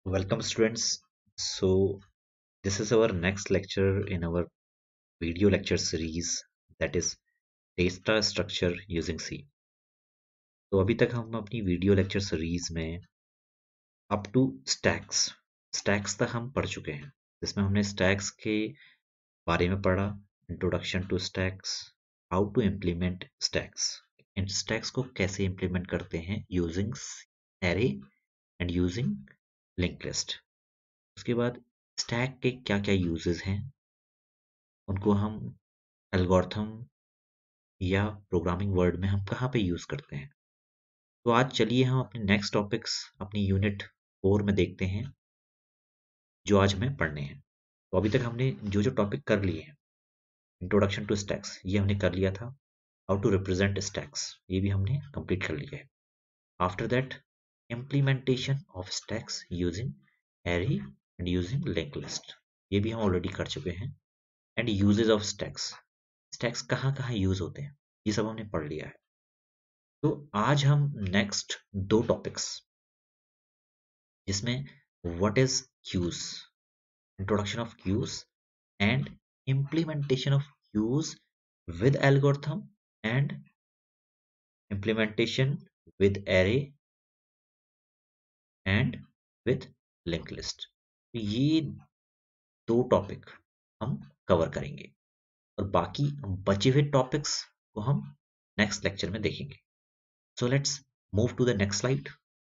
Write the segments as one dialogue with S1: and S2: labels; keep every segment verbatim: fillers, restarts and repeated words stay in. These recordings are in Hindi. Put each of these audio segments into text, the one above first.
S1: Welcome students. So this is our next lecture in our video lecture series, that is data structure using C. तो अभी तक हम अपनी वीडियो लेक्चर सीरीज में अप टू स्टैक्स स्टैक्स तक हम पढ़ चुके हैं, जिसमें हमने स्टैक्स के बारे में पढ़ा, introduction to stacks, how to implement stacks, इन स्टैक्स को कैसे इम्प्लीमेंट करते हैं using array and using link list. उसके बाद स्टैक के क्या क्या यूजेस हैं, उनको हम एल्गोरिथम या प्रोग्रामिंग वर्ड में हम कहाँ पे यूज करते हैं। तो आज चलिए हम अपने नेक्स्ट टॉपिक्स अपनी यूनिट फोर में देखते हैं, जो आज हमें पढ़ने हैं। तो अभी तक हमने जो जो टॉपिक कर लिए हैं, इंट्रोडक्शन टू स्टैक्स ये हमने कर लिया था, हाउ टू रिप्रेजेंट स्टैक्स ये भी हमने कंप्लीट कर लिया है। After that implementation of stacks using array and using link list ये भी हम ऑलरेडी कर चुके हैं। And uses of stacks, stacks कहाँ कहाँ यूज होते हैं, ये सब हमने पढ़ लिया है। तो आज हम नेक्स्ट दो टॉपिक्स, जिसमें what is queues, introduction of queues and implementation of queues with algorithm and implementation with array and with link list, ये दो टॉपिक हम कवर करेंगे और बाकी बचे हुए टॉपिक्स को हम नेक्स्ट लेक्चर में देखेंगे। So let's move to the next slide.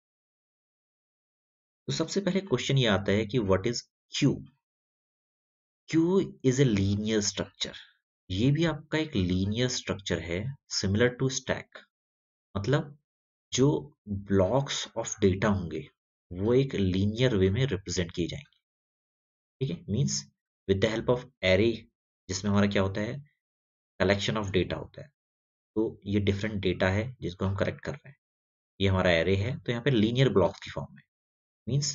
S1: तो सबसे पहले क्वेश्चन ये आता है कि what is queue. Queue is a linear structure, ये भी आपका एक लीनियर स्ट्रक्चर है, सिमिलर टू स्टैक। मतलब जो ब्लॉक्स ऑफ डेटा होंगे वो एक लीनियर वे में रिप्रेजेंट किए जाएंगे। ठीक है, means with the help of array, जिसमें हमारा क्या होता है, कलेक्शन ऑफ डेटा होता है। तो ये डिफरेंट डेटा है जिसको हम कलेक्ट कर रहे हैं, ये हमारा एरे है। तो यहाँ पे लीनियर ब्लॉक्स की फॉर्म में, मींस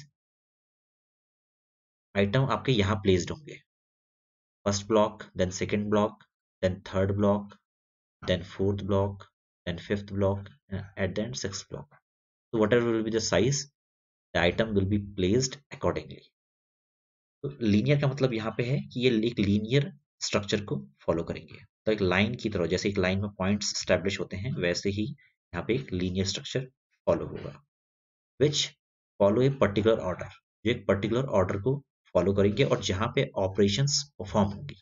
S1: आइटम आपके यहाँ प्लेस्ड होंगे, first block, then second block, then third block, then fourth block, then fifth block, and at the end sixth block. So whatever will be the size, the item will be placed accordingly. तो लीनियर का मतलब यहाँ पे है कि ये एक लीनियर स्ट्रक्चर को फॉलो करेंगे। तो एक लाइन की तरह, जैसे एक लाइन में पॉइंट्स स्टैब्लिश होते हैं, वैसे ही यहाँ पे एक लीनियर स्ट्रक्चर फॉलो होगा, which follow a particular order, जो एक पर्टिकुलर ऑर्डर को फॉलो करेंगे और जहाँ पे ऑपरेशंस परफॉर्म होंगी।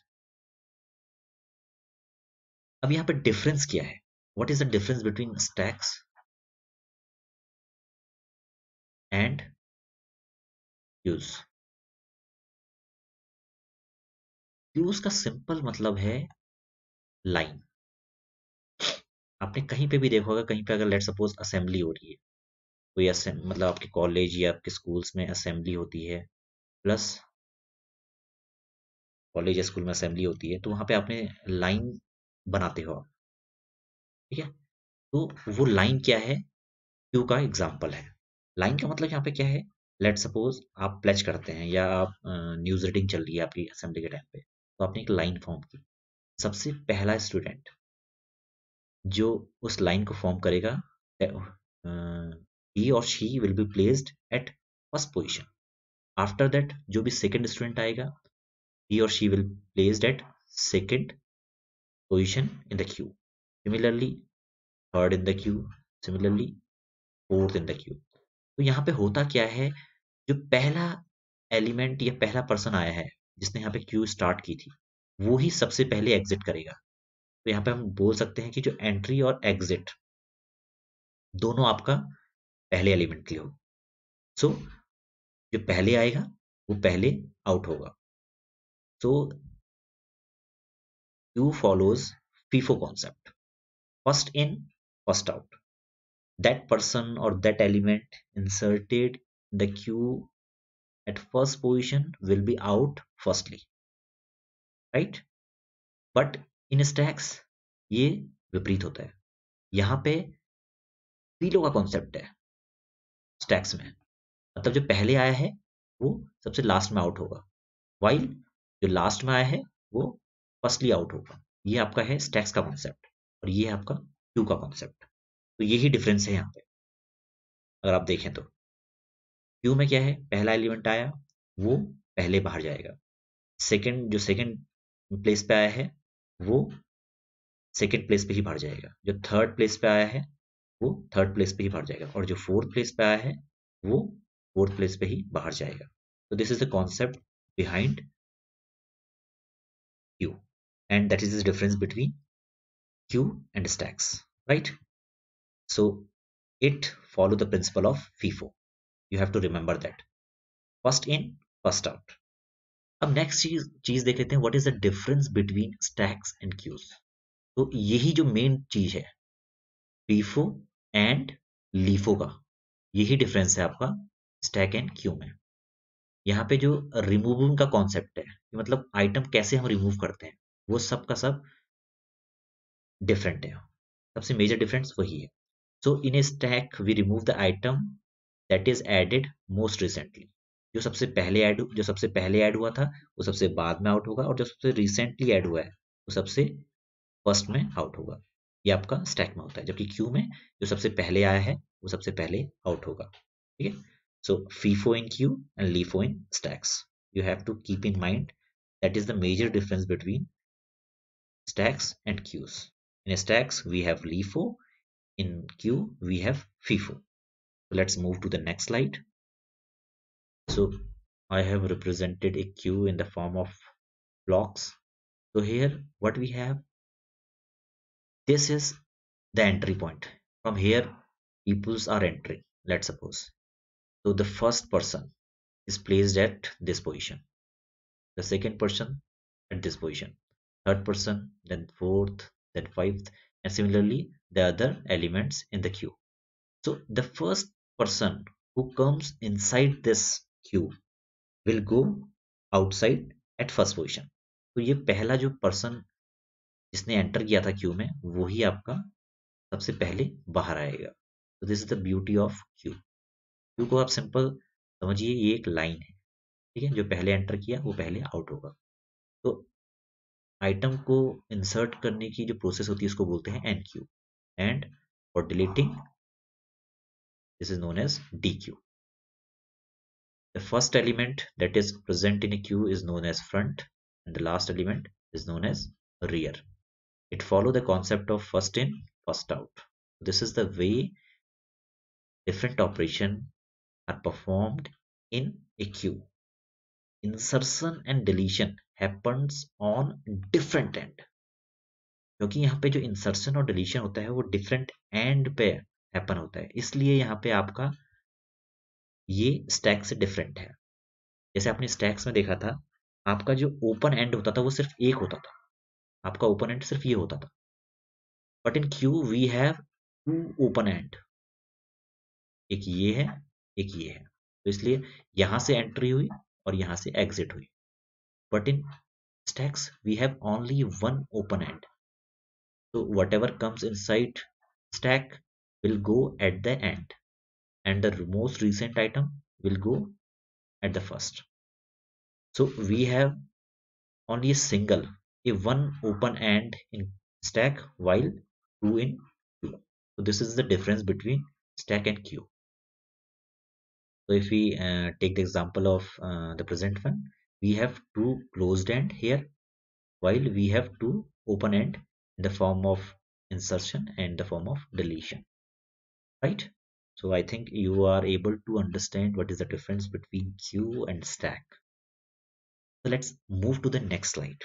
S1: अब यहाँ पे डिफरेंस क्या है, what is the difference between stacks and queues. Queues का सिंपल मतलब है लाइन। आपने कहीं पे भी देखा होगा, कहीं पे अगर लेट सपोज असेंबली हो रही है, कोई असें- मतलब आपके कॉलेज या आपके स्कूल्स में असेंबली होती है, प्लस कॉलेज या स्कूल में असेंबली होती है, तो वहां पे आपने लाइन बनाते हो आप। ठीक है, तो वो लाइन क्या है, क्यू का एग्जाम्पल है। लाइन का मतलब यहाँ पे क्या है, लेट सपोज आप प्लेज करते हैं या आप न्यूज रीडिंग चल रही है आपकी असेंबली के टाइम पे, तो आपने एक लाइन फॉर्म की। सबसे पहला स्टूडेंट जो उस लाइन को फॉर्म करेगा, he or she will be placed at first position. After that जो भी second student आएगा, he or she will placed at second position in the queue. Similarly third in the queue, similarly fourth in the queue. तो यहाँ पे होता क्या है, जो पहला एलिमेंट या पहला पर्सन आया है जिसने यहाँ पे क्यू स्टार्ट की थी, वो ही सबसे पहले एग्जिट करेगा। तो यहाँ पे हम बोल सकते हैं कि जो एंट्री और एग्जिट दोनों आपका पहले एलिमेंट के लिए हो। सो so, जो पहले आएगा वो पहले आउट होगा। So queue follows FIFO concept, first in first out. That person और that element inserted the queue at first position will be out firstly, right. But in stacks ये विपरीत होता है। यहाँ पे फीलो का कॉन्सेप्ट है स्टैक्स में, मतलब जो पहले आया है वो सबसे लास्ट में आउट होगा, वाइल जो लास्ट में आया है वो फर्स्टली आउट होगा। ये आपका है स्टैक्स का कॉन्सेप्ट और ये है आपका क्यू का कॉन्सेप्ट। तो यही डिफरेंस है यहाँ पे, अगर आप देखें तो। क्यू में क्या है, पहला एलिमेंट आया वो पहले बाहर जाएगा, सेकंड जो सेकंड प्लेस पे आया है वो सेकंड प्लेस पे ही बाहर जाएगा, जो थर्ड प्लेस पे आया है वो थर्ड प्लेस पे ही बाहर जाएगा, और जो फोर्थ प्लेस पे आया है वो फोर्थ प्लेस पे ही बाहर जाएगा। तो this is the concept behind queue, and that is the difference between queue and stacks, right? So it follow the principle of FIFO. You have to remember that. First in, first out. अब नेक्स्ट चीज चीज देख लेते हैं, what is the difference between stacks and queues. तो यही जो मेन चीज है, फीफो एंड लीफो का, यही डिफरेंस है आपका स्टैक एंड क्यू में। यहाँ पे जो रिमूविंग का कॉन्सेप्ट है, मतलब आइटम कैसे हम रिमूव करते हैं, वो सब का सब डिफरेंट है। सबसे मेजर डिफरेंस वही है। So in a stack we remove the item that is added most recently. जो सबसे पहले ऐड जो सबसे पहले ऐड हुआ था वो सबसे बाद में आउट होगा, और जो सबसे रिसेंटली ऐड हुआ है वो सबसे फर्स्ट में आउट होगा। ये आपका स्टैक में होता है, जबकि क्यू में जो सबसे पहले आया है वो सबसे पहले आउट होगा। ठीक है, so FIFO in queue and LIFO in stacks, you have to keep in mind that is the major difference between stacks and queues. In stacks we have LIFO, in queue we have FIFO. So let's move to the next slide. So I have represented a queue in the form of blocks. So here what we have, this is the entry point. From here peoples are entering, let's suppose. So the first person is placed at this position, the second person at this position, third person, then fourth, then fifth, and similarly the other elements in the queue. So the first person who comes inside this queue will go outside at first position. तो ये पहला जो पर्सन जिसने एंटर किया था क्यू में, वही आपका सबसे पहले बाहर आएगा। तो this is the beauty of queue. Queue को आप सिंपल समझिए, ये एक लाइन है, ठीक है, जो पहले एंटर किया वो पहले आउट होगा। तो आइटम को इंसर्ट करने की जो प्रोसेस होती है उसको बोलते हैं enqueue, and for deleting this is known as dequeue. The first element that is present in a queue is known as front, and the last element is known as rear. It follows the concept of first in, first out. This is the way different operations are performed in a queue. Insertion and deletion happens on different end. क्योंकि यहाँ पे जो इंसर्शन और डिलीशन होता है वो डिफरेंट एंड पे हैपन होता है, इसलिए यहाँ पे आपका ये स्टैक से डिफरेंट है। जैसे आपने स्टैक्स में देखा था, आपका जो ओपन एंड होता था वो सिर्फ एक होता था, आपका ओपन एंड सिर्फ ये होता था। But in queue we have two open end, एक ये है एक ये है, तो इसलिए यहां से एंट्री हुई और यहां से एग्जिट हुई। But in stacks we have only one open end, so whatever comes inside stack will go at the end, and the most recent item will go at the first. So we have only a single, a one open end in stack, while two in queue. So this is the difference between stack and queue. So if we uh, take the example of uh, the present one, we have two closed end here, while we have two open end in the form of insertion and the form of deletion, right? So I think you are able to understand what is the difference between queue and stack. So let's move to the next slide.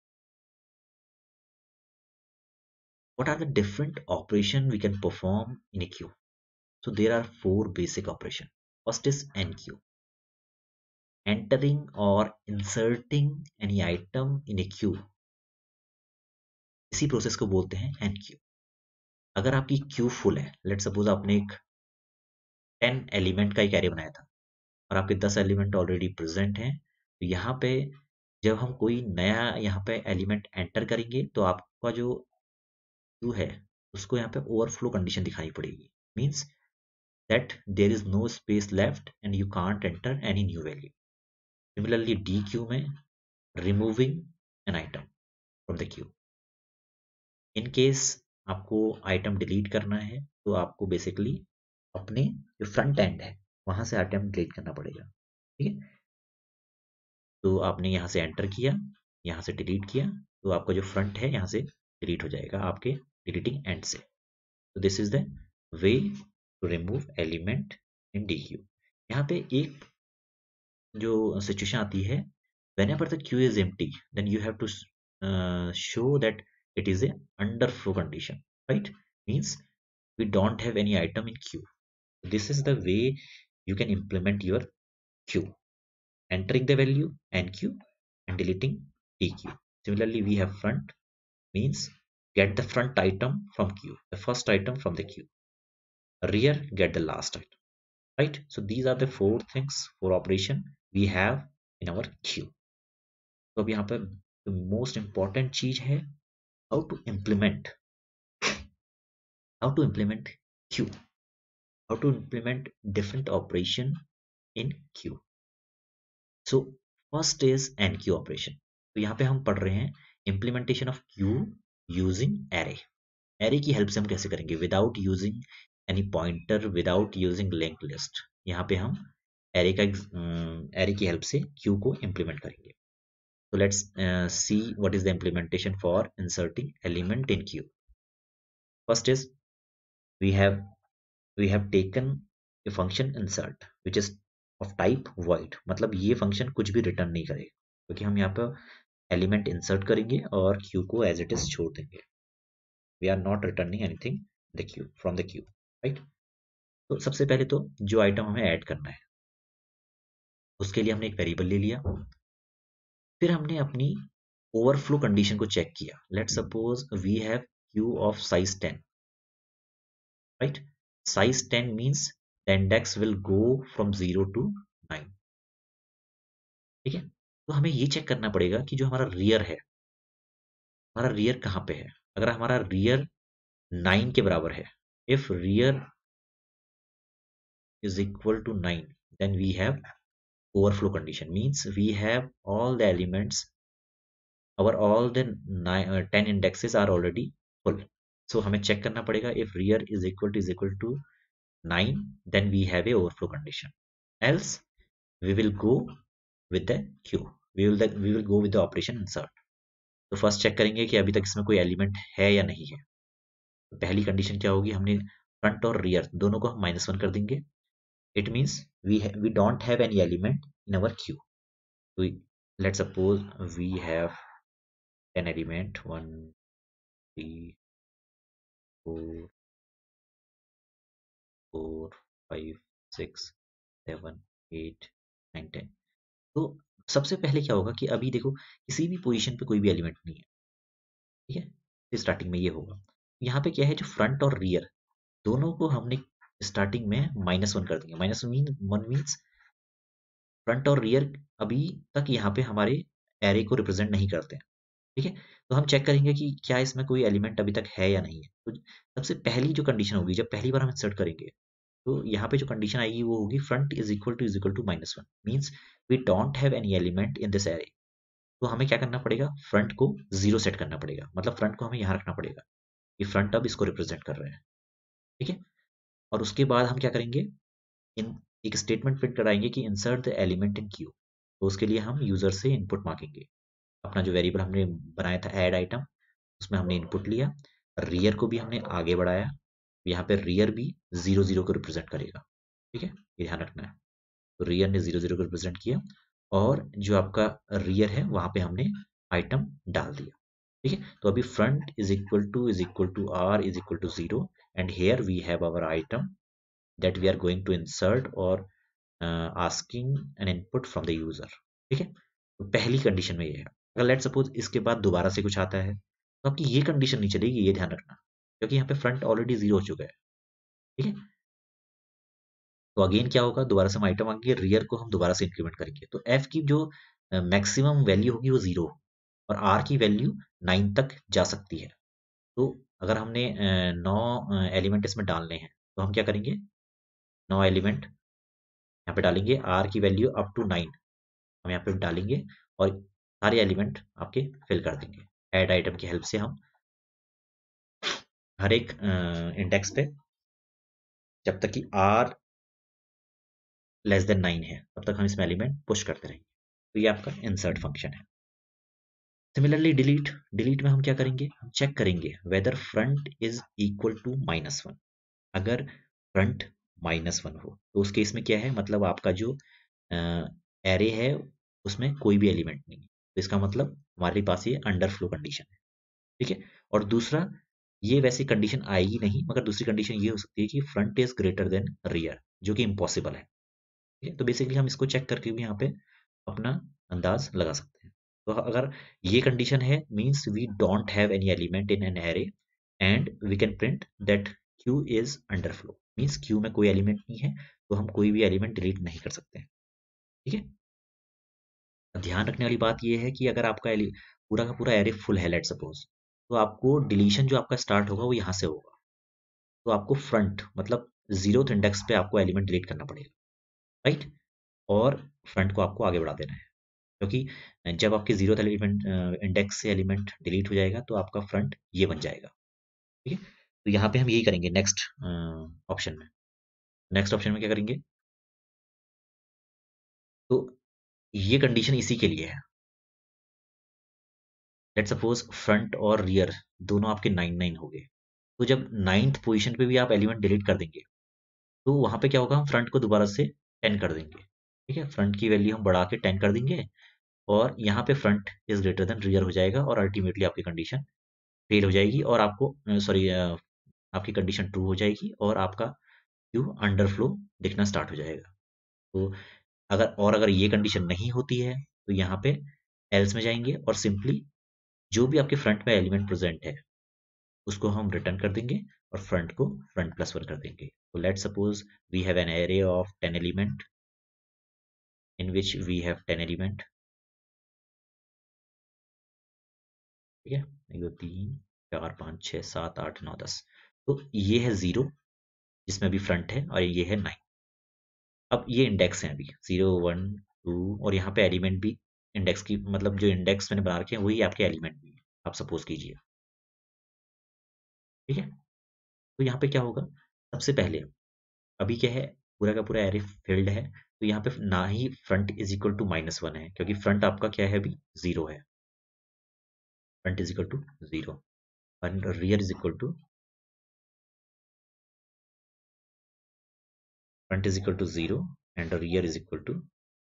S1: What are the different operation we can perform in a queue? So there are four basic operation. First is enqueue. Entering or inserting any item in a queue, इसी प्रोसेस को बोलते हैं enqueue. अगर आपकी क्यू फुल है, लेट सपोज आपने एक टेन एलिमेंट का एक एरे बनाया था और आपके दस एलिमेंट ऑलरेडी प्रेजेंट हैं, तो यहाँ पे जब हम कोई नया यहाँ पे एलिमेंट एंटर करेंगे तो आपका जो क्यू है उसको यहाँ पे ओवरफ्लो कंडीशन दिखानी पड़ेगी, means that there is no space left and you can't enter any new value. Similarly, D queue में removing an item from the queue. In case आपको item delete करना है तो आपको basically अपने जो front end है वहां से आइटम डिलीट करना पड़ेगा। ठीक है, तो आपने यहाँ से एंटर किया, यहाँ से डिलीट किया, तो आपका जो फ्रंट है यहाँ से डिलीट हो जाएगा आपके डिलीटिंग एंड से। तो this is the way to remove element in dequeue. यहाँ पे एक जो सिचुएशन आती है, whenever the queue is empty then you have to uh, show that it is a underflow condition, right? Means we don't have any item in queue. This is the way you can implement your queue: entering the value nq and deleting dq. Similarly, we have front, means get the front item from queue, the first item from the queue. Rear, get the last item, right? So these are the four things, four operation we have in our queue. तो अब यहाँ पर मोस्ट इंपॉर्टेंट चीज है how to implement how to implement queue, how to implement different operation in queue. So first is enqueue operation. तो यहाँ पे हम पढ़ रहे हैं implementation of queue using array. Array की हेल्प से हम कैसे करेंगे, without using any pointer, without using link list. यहाँ पे हम एरे का एरे की हेल्प से क्यू को इम्प्लीमेंट करेंगे। So let's uh, see what is the implementation for inserting element in queue. First is we have we have taken a function insert which is of type void, मतलब ये function कुछ भी return नहीं करेगा क्योंकि हम यहाँ पर element insert करेंगे और queue को as it is छोड़ देंगे। We are not returning anything the queue from the queue, right? तो सबसे पहले तो जो आइटम हमें ऐड करना है उसके लिए हमने एक वेरिएबल ले लिया, फिर हमने अपनी ओवरफ्लो कंडीशन को चेक किया। Let suppose we have queue of size ten, right? Size ten means the index will go from zero to nine. ठीक है, तो हमें ये चेक करना पड़ेगा कि जो हमारा रियर है, हमारा रियर कहाँ पे है। अगर हमारा रियर नाइन के बराबर है, if rear is equal to nine, then we have overflow condition, means we have all the elements, our all the nine, uh, ten indexes are already full. So हमें चेक करना पड़ेगा if rear is equal to is equal to nine, then we have a overflow condition, else we will go with the queue, we will the, we will go with the operation insert. तो फर्स्ट चेक करेंगे कि अभी तक इसमें कोई एलिमेंट है या नहीं है। तो पहली कंडीशन क्या होगी, हमने फ्रंट और रियर दोनों को हम माइनस वन कर देंगे। It means we we don't have any element in our queue. So let's suppose we have an element one, three, four, four, five, six, seven, eight, nine, ten। तो सबसे पहले क्या होगा कि अभी देखो किसी भी पोजीशन पे कोई भी एलिमेंट नहीं है, ठीक है? तो स्टार्टिंग में ये होगा। यहाँ पे क्या है, जो फ्रंट और रियर दोनों को हमने स्टार्टिंग में माइनस वन कर देंगे। Minus mean one means front और रियर अभी तक यहाँ पे हमारे एरे को रिप्रेजेंट नहीं करते हैं। ठीक है, तो हम चेक करेंगे कि क्या इसमें कोई एलिमेंट अभी तक है या नहीं है। तो सबसे पहली जो कंडीशन होगी, जब पहली बार हम इंसर्ट करेंगे, तो यहाँ पे जो कंडीशन आएगी वो होगी front is equal to is equal to minus one, means we don't have any element in this array. तो हमें क्या करना पड़ेगा, फ्रंट को जीरो सेट करना पड़ेगा, मतलब फ्रंट को हमें यहाँ रखना पड़ेगा कि फ्रंट अब इसको रिप्रेजेंट कर रहे हैं। ठीक है, और उसके बाद हम क्या करेंगे, इन एक स्टेटमेंट प्रिंट कराएंगे कि insert the element in queue. तो उसके लिए हम यूजर से इनपुट मांगेंगे। अपना जो वेरिएबल हमने बनाया था ऐड आइटम, उसमें हमने इनपुट लिया, रियर को भी हमने आगे बढ़ाया, यहाँ पे रियर भी जीरो जीरो को रिप्रेजेंट करेगा। ठीक है, ये ध्यान रखना है। तो रियर ने जीरो जीरो को रिप्रेजेंट किया और जो आपका रियर है वहां पे हमने आइटम डाल दिया। ठीक है, तो अभी front is equal to is equal to R is equal to zero and here we have our item that we are going to insert और asking an input from the user. ठीक है, तो पहली कंडीशन में ये है। अगर लेट सपोज इसके बाद दोबारा से कुछ आता है तो आपकी ये कंडीशन नहीं चलेगी, ये ध्यान रखना, क्योंकि यहाँ पे फ्रंट ऑलरेडी जीरो हो चुका है। ठीक है, तो अगेन क्या होगा, दोबारा से हम आइटम आएंगे, रियर को हम दोबारा से इंक्रीमेंट करेंगे। तो एफ की जो मैक्सिमम वैल्यू होगी वो जीरो और आर की वैल्यू नाइन तक जा सकती है। तो अगर हमने नौ एलिमेंट इसमें डालने हैं तो हम क्या करेंगे, नौ एलिमेंट यहाँ पे डालेंगे, आर की वैल्यू अप टू नाइन हम यहाँ पे डालेंगे और सारे एलिमेंट आपके फिल कर देंगे। ऐड आइटम की हेल्प से हम हर एक इंडेक्स पे जब तक कि आर लेस देन नाइन है तब तक हम इसमें एलिमेंट पुश करते रहेंगे। तो ये आपका इंसर्ट फंक्शन है। सिमिलरली डिलीट, डिलीट में हम क्या करेंगे, हम चेक करेंगे whether front is equal to minus one. अगर फ्रंट माइनस वन हो तो उस केस में क्या है, मतलब आपका जो एरे है उसमें कोई भी एलिमेंट नहीं है, तो इसका मतलब हमारे पास ये अंडरफ्लो कंडीशन है। ठीक है। और दूसरा, ये वैसे कंडीशन आएगी नहीं, मगर दूसरी कंडीशन ये हो सकती है कि front is greater than rear, जो कि इम्पॉसिबल है। ठीक है। तो बेसिकली हम इसको चेक करके भी यहाँ पे अपना अंदाज लगा सकते हैं। तो अगर ये कंडीशन है, means we don't have any element in an array and we can print that queue is underflow, means queue में कोई एलिमेंट नहीं है, तो हम कोई भी एलिमेंट डिलीट नहीं कर सकते हैं। ठीक है। ध्यान रखने वाली बात यह है कि अगर आपका एलि- पूरा का पूरा एरे फुल है लेट सपोज, तो आपको डिलीशन जो आपका स्टार्ट होगा वो यहाँ से होगा। तो आपको फ्रंट मतलब जीरोथ इंडेक्स पे आपको एलिमेंट डिलीट करना पड़ेगा, राइट। और फ्रंट को आपको आगे बढ़ा देना है, क्योंकि जब आपके जीरोथ एलिमेंट इंडेक्स से एलिमेंट डिलीट हो जाएगा तो आपका फ्रंट ये बन जाएगा। ठीक है। तो यहाँ पे हम यही करेंगे नेक्स्ट ऑप्शन में। नेक्स्ट ऑप्शन में क्या करेंगे, तो ये कंडीशन इसी के लिए है। लेट सपोज फ्रंट और रियर दोनों आपके नाइन नाइन हो गए, तो जब नाइन्थ पोजीशन पे भी आप एलिमेंट डिलीट कर देंगे तो वहां पे क्या होगा, हम फ्रंट को दोबारा से टेन कर देंगे। ठीक है। फ्रंट की वैल्यू हम बढ़ा के टेन कर देंगे और यहाँ पे front is greater than rear हो जाएगा और अल्टीमेटली आपकी कंडीशन फेल हो जाएगी और आपको सॉरी आपकी कंडीशन ट्रू हो जाएगी और आपका क्यू अंडरफ्लो दिखना स्टार्ट हो जाएगा। तो अगर और अगर ये कंडीशन नहीं होती है तो यहाँ पे एल्स में जाएंगे और सिंपली जो भी आपके फ्रंट में एलिमेंट प्रेजेंट है उसको हम रिटर्न कर देंगे और फ्रंट को फ्रंट प्लस वन कर देंगे। तो let suppose we have an array of ten element in which we have ten element। ठीक है। एक दो तीन चार पाँच छः सात आठ नौ दस। तो ये है जीरो जिसमें अभी फ्रंट है और ये है नाइन। अब ये इंडेक्स है अभी जीरो वन टू और यहाँ पे एलिमेंट भी इंडेक्स की, मतलब जो इंडेक्स मैंने बना रखे हैं वही आपके एलिमेंट भी है, आप सपोज कीजिए। ठीक है। तो यहाँ पे क्या होगा, सबसे पहले अभी क्या है, पूरा का पूरा एरे फील्ड है, तो यहाँ पे ना ही front is equal to minus one है क्योंकि फ्रंट आपका क्या है अभी जीरो है, front is equal to zero और rear is equal to front is equal to zero and rear is equal to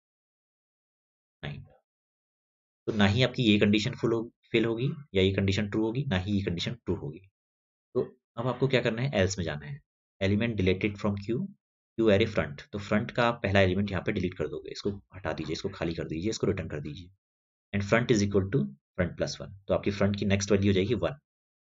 S1: nine. तो ना ही आपकी ये कंडीशन फुल हो फेल होगी या ये कंडीशन ट्रू होगी, ना ही ये कंडीशन ट्रू होगी। तो अब आपको क्या करना है, एल्स में जाना है। Element deleted from queue, queue array front, तो फ्रंट का आप पहला एलिमेंट यहाँ पे डिलीट कर दोगे, इसको हटा दीजिए, इसको खाली कर दीजिए, इसको रिटर्न कर दीजिए and front is equal to front plus one, तो आपकी फ्रंट की नेक्स्ट वैल्यू हो जाएगी वन।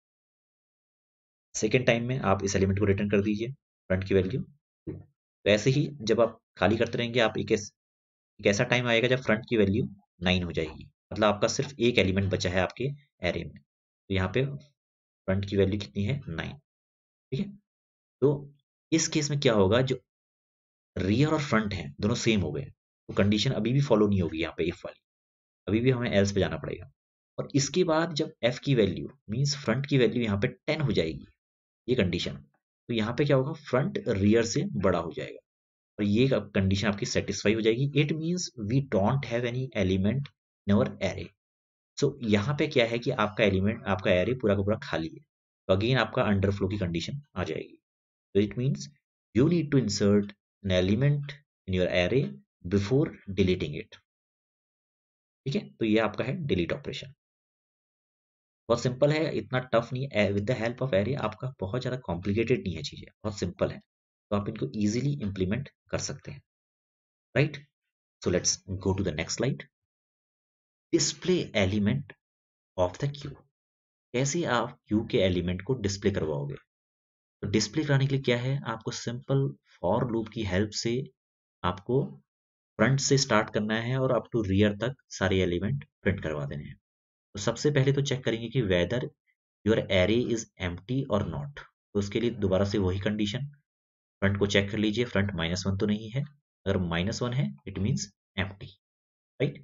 S1: सेकेंड टाइम में आप इस एलिमेंट को रिटर्न कर दीजिए, फ्रंट की वैल्यू टू। तो ऐसे ही जब आप खाली करते रहेंगे आप एक, एक ऐसा टाइम आएगा जब फ्रंट की वैल्यू नाइन हो जाएगी, मतलब आपका सिर्फ एक एलिमेंट बचा है आपके एरे में, तो यहाँ पे फ्रंट की वैल्यू कितनी है, नाइन। ठीक है। तो इस केस में क्या होगा, जो रियर और फ्रंट है दोनों सेम हो गए, तो कंडीशन अभी भी फॉलो नहीं होगी यहाँ पे इफ वाली, अभी भी हमें एल्स पे जाना पड़ेगा। और इसके बाद जब एफ की वैल्यू मीन्स फ्रंट की वैल्यू यहाँ पे टेन हो जाएगी, ये कंडीशन, तो यहाँ पे क्या होगा, फ्रंट रियर से बड़ा हो जाएगा और ये कंडीशन आपकी सेटिस्फाई हो जाएगी। It means we don't have any element in our array. So यहाँ पे क्या है कि आपका एलिमेंट आपका एरे पूरा का पूरा खाली है, तो अगेन आपका अंडरफ्लो की कंडीशन आ जाएगी। तो it means you need to insert an element in your array before deleting it. ठीक है। तो ये आपका है डिलीट ऑपरेशन, बहुत सिंपल है, इतना टफ नहीं है। With the help of array आपका बहुत ज़्यादा कॉम्प्लिकेटेड नहीं है, चीज़ें बहुत सिंपल है, तो आप इनको इजीली इंप्लीमेंट कर सकते हैं, right. So let's go to the next slide. Display element of the queue, कैसे आप क्यू के एलिमेंट को डिस्प्ले करवाओगे। तो डिस्प्ले कराने के लिए क्या है, आपको सिंपल फॉर लूप की हेल्प से आपको फ्रंट से स्टार्ट करना है और अप टू रियर तक सारे एलिमेंट प्रिंट करवा देने हैं। तो सबसे पहले तो चेक करेंगे कि whether your array is empty और नॉट, तो उसके लिए दोबारा से वही कंडीशन, फ्रंट को चेक कर लीजिए, फ्रंट माइनस वन तो नहीं है, अगर माइनस वन है it means empty, right.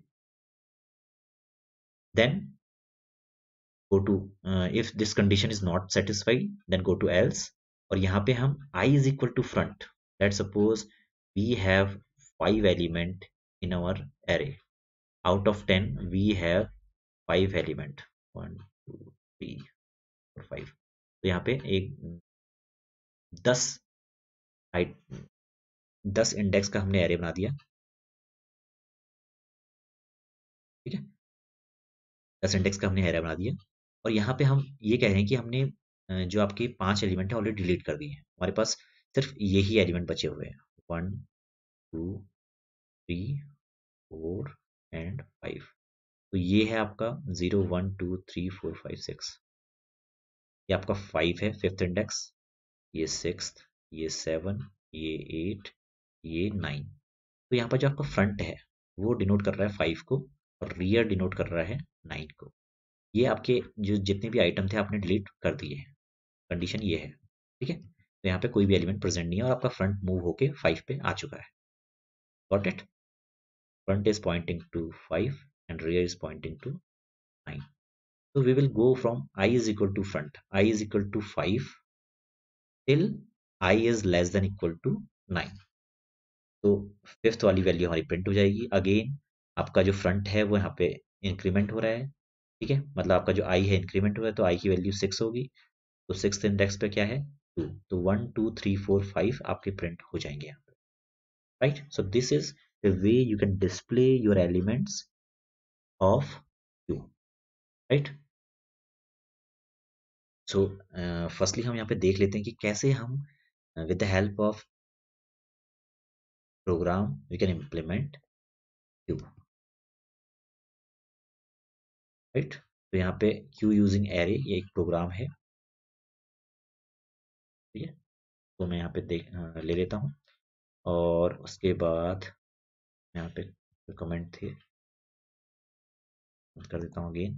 S1: Then go to uh, if this condition is not satisfied then go to else, और यहाँ पे हम i is equal to front, let's suppose we have five element in our array. Out of ten we have five element, one two three four five. तो यहाँ पे एक दस दस इंडेक्स का हमने एरे बना दिया, ठीक है, दस इंडेक्स का हमने एरे बना दिया। और यहाँ पे हम ये कह रहे हैं कि हमने अ, जो आपके पांच एलिमेंट है ऑलरेडी डिलीट कर दिए हैं, हमारे पास सिर्फ यही एलिमेंट बचे हुए हैं, one two three four and five. तो ये है आपका zero one two three four five six, ये आपका फाइव है फिफ्थ इंडेक्स, ये सिक्स, ये सेवन, ये एट, ये नाइन। तो यहाँ पर जो आपका फ्रंट है वो डिनोट कर रहा है फाइव को, और रियर डिनोट कर रहा है नाइन को। ये आपके जो जितने भी आइटम थे आपने डिलीट कर दिए हैं, कंडीशन ये है, ठीक है। तो यहाँ पे कोई भी एलिमेंट प्रेजेंट नहीं है और आपका फ्रंट मूव होके फाइव पे आ चुका है। Got it? Front is pointing to five and rear is pointing to nine. So we will go from I is equal to front, I is equal to five till I is less than equal to nine. तो फिफ्थ वाली वैल्यू हमारी प्रिंट हो जाएगी। अगेन आपका जो फ्रंट है वो यहाँ पे इंक्रीमेंट हो रहा है, ठीक है, मतलब आपका जो आई है इंक्रीमेंट हुआ है, तो आई की वैल्यू सिक्स होगी, तो सिक्स इंडेक्स पे क्या है, टू, तो one two three four five आपके प्रिंट हो जाएंगे यहाँ पे, right. So this is the way you can display your elements of queue, right. So firstly हम यहाँ पे देख लेते हैं कि कैसे हम with the help of program we can implement queue, right. तो यहाँ पे क्यू यूजिंग एरे ये एक प्रोग्राम है, ठीक है। तो मैं यहाँ पे देख अ, ले लेता हूँ, और उसके बाद यहाँ पे कमेंट थे कर देता हूँ अगेन।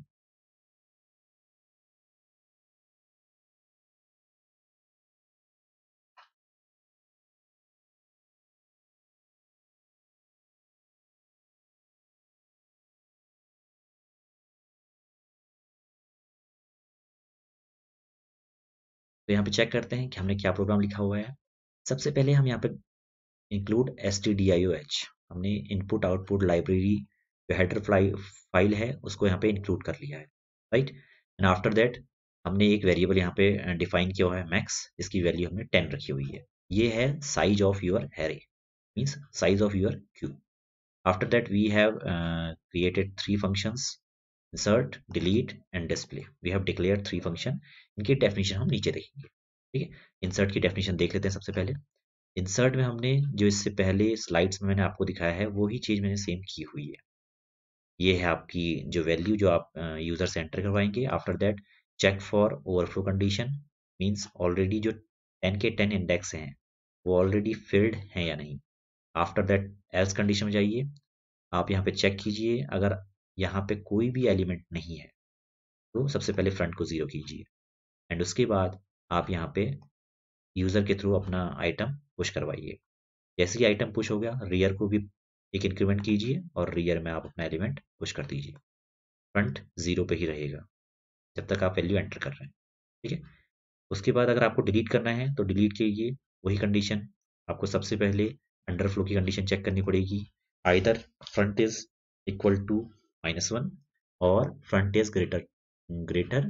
S1: तो यहाँ पे चेक करते हैं कि हमने क्या प्रोग्राम लिखा हुआ है। सबसे पहले हम यहाँ पे include S T D I O H, हमने इनपुट आउटपुट लाइब्रेरी जो हेडर फाइल है उसको यहाँ पे इंक्लूड कर लिया है, राइट। एंड आफ्टर दैट हमने एक वेरिएबल यहाँ पे डिफाइन किया हुआ है मैक्स, जिसकी वैल्यू हमने टेन रखी हुई है। ये है size of your array, means size of your queue. After that we have created three functions, insert, delete and display. We have declared three function. इनकी डेफिनेशन हम नीचे देखेंगे, ठीक है। इंसर्ट की डेफिनेशन देख लेते हैं सबसे पहले। इंसर्ट में हमने जो इससे पहले स्लाइड्स में मैंने आपको दिखाया है वही चीज मैंने सेम की हुई है। ये है आपकी जो वैल्यू जो आप यूजर से एंटर करवाएंगे। After that check for overflow condition, means already जो टेन के टेन इंडेक्स हैं वो ऑलरेडी फिल्ड हैं या नहीं। आफ्टर दैट एल्स कंडीशन में जाइए, आप यहाँ पे चेक कीजिए, अगर यहाँ पे कोई भी एलिमेंट नहीं है तो सबसे पहले फ्रंट को जीरो कीजिए, एंड उसके बाद आप यहाँ पे यूजर के थ्रू अपना आइटम पुश करवाइए। जैसे ही आइटम पुश हो गया, रियर को भी एक इंक्रीमेंट कीजिए और रियर में आप अपना एलिमेंट पुश कर दीजिए। फ्रंट जीरो पे ही रहेगा जब तक आप वैल्यू एंटर कर रहे हैं, ठीक है। उसके बाद अगर आपको डिलीट करना है तो डिलीट कीजिए, वही कंडीशन आपको सबसे पहले अंडरफ्लो की कंडीशन चेक करनी पड़ेगी। Either front is equal to minus one और front is greater greater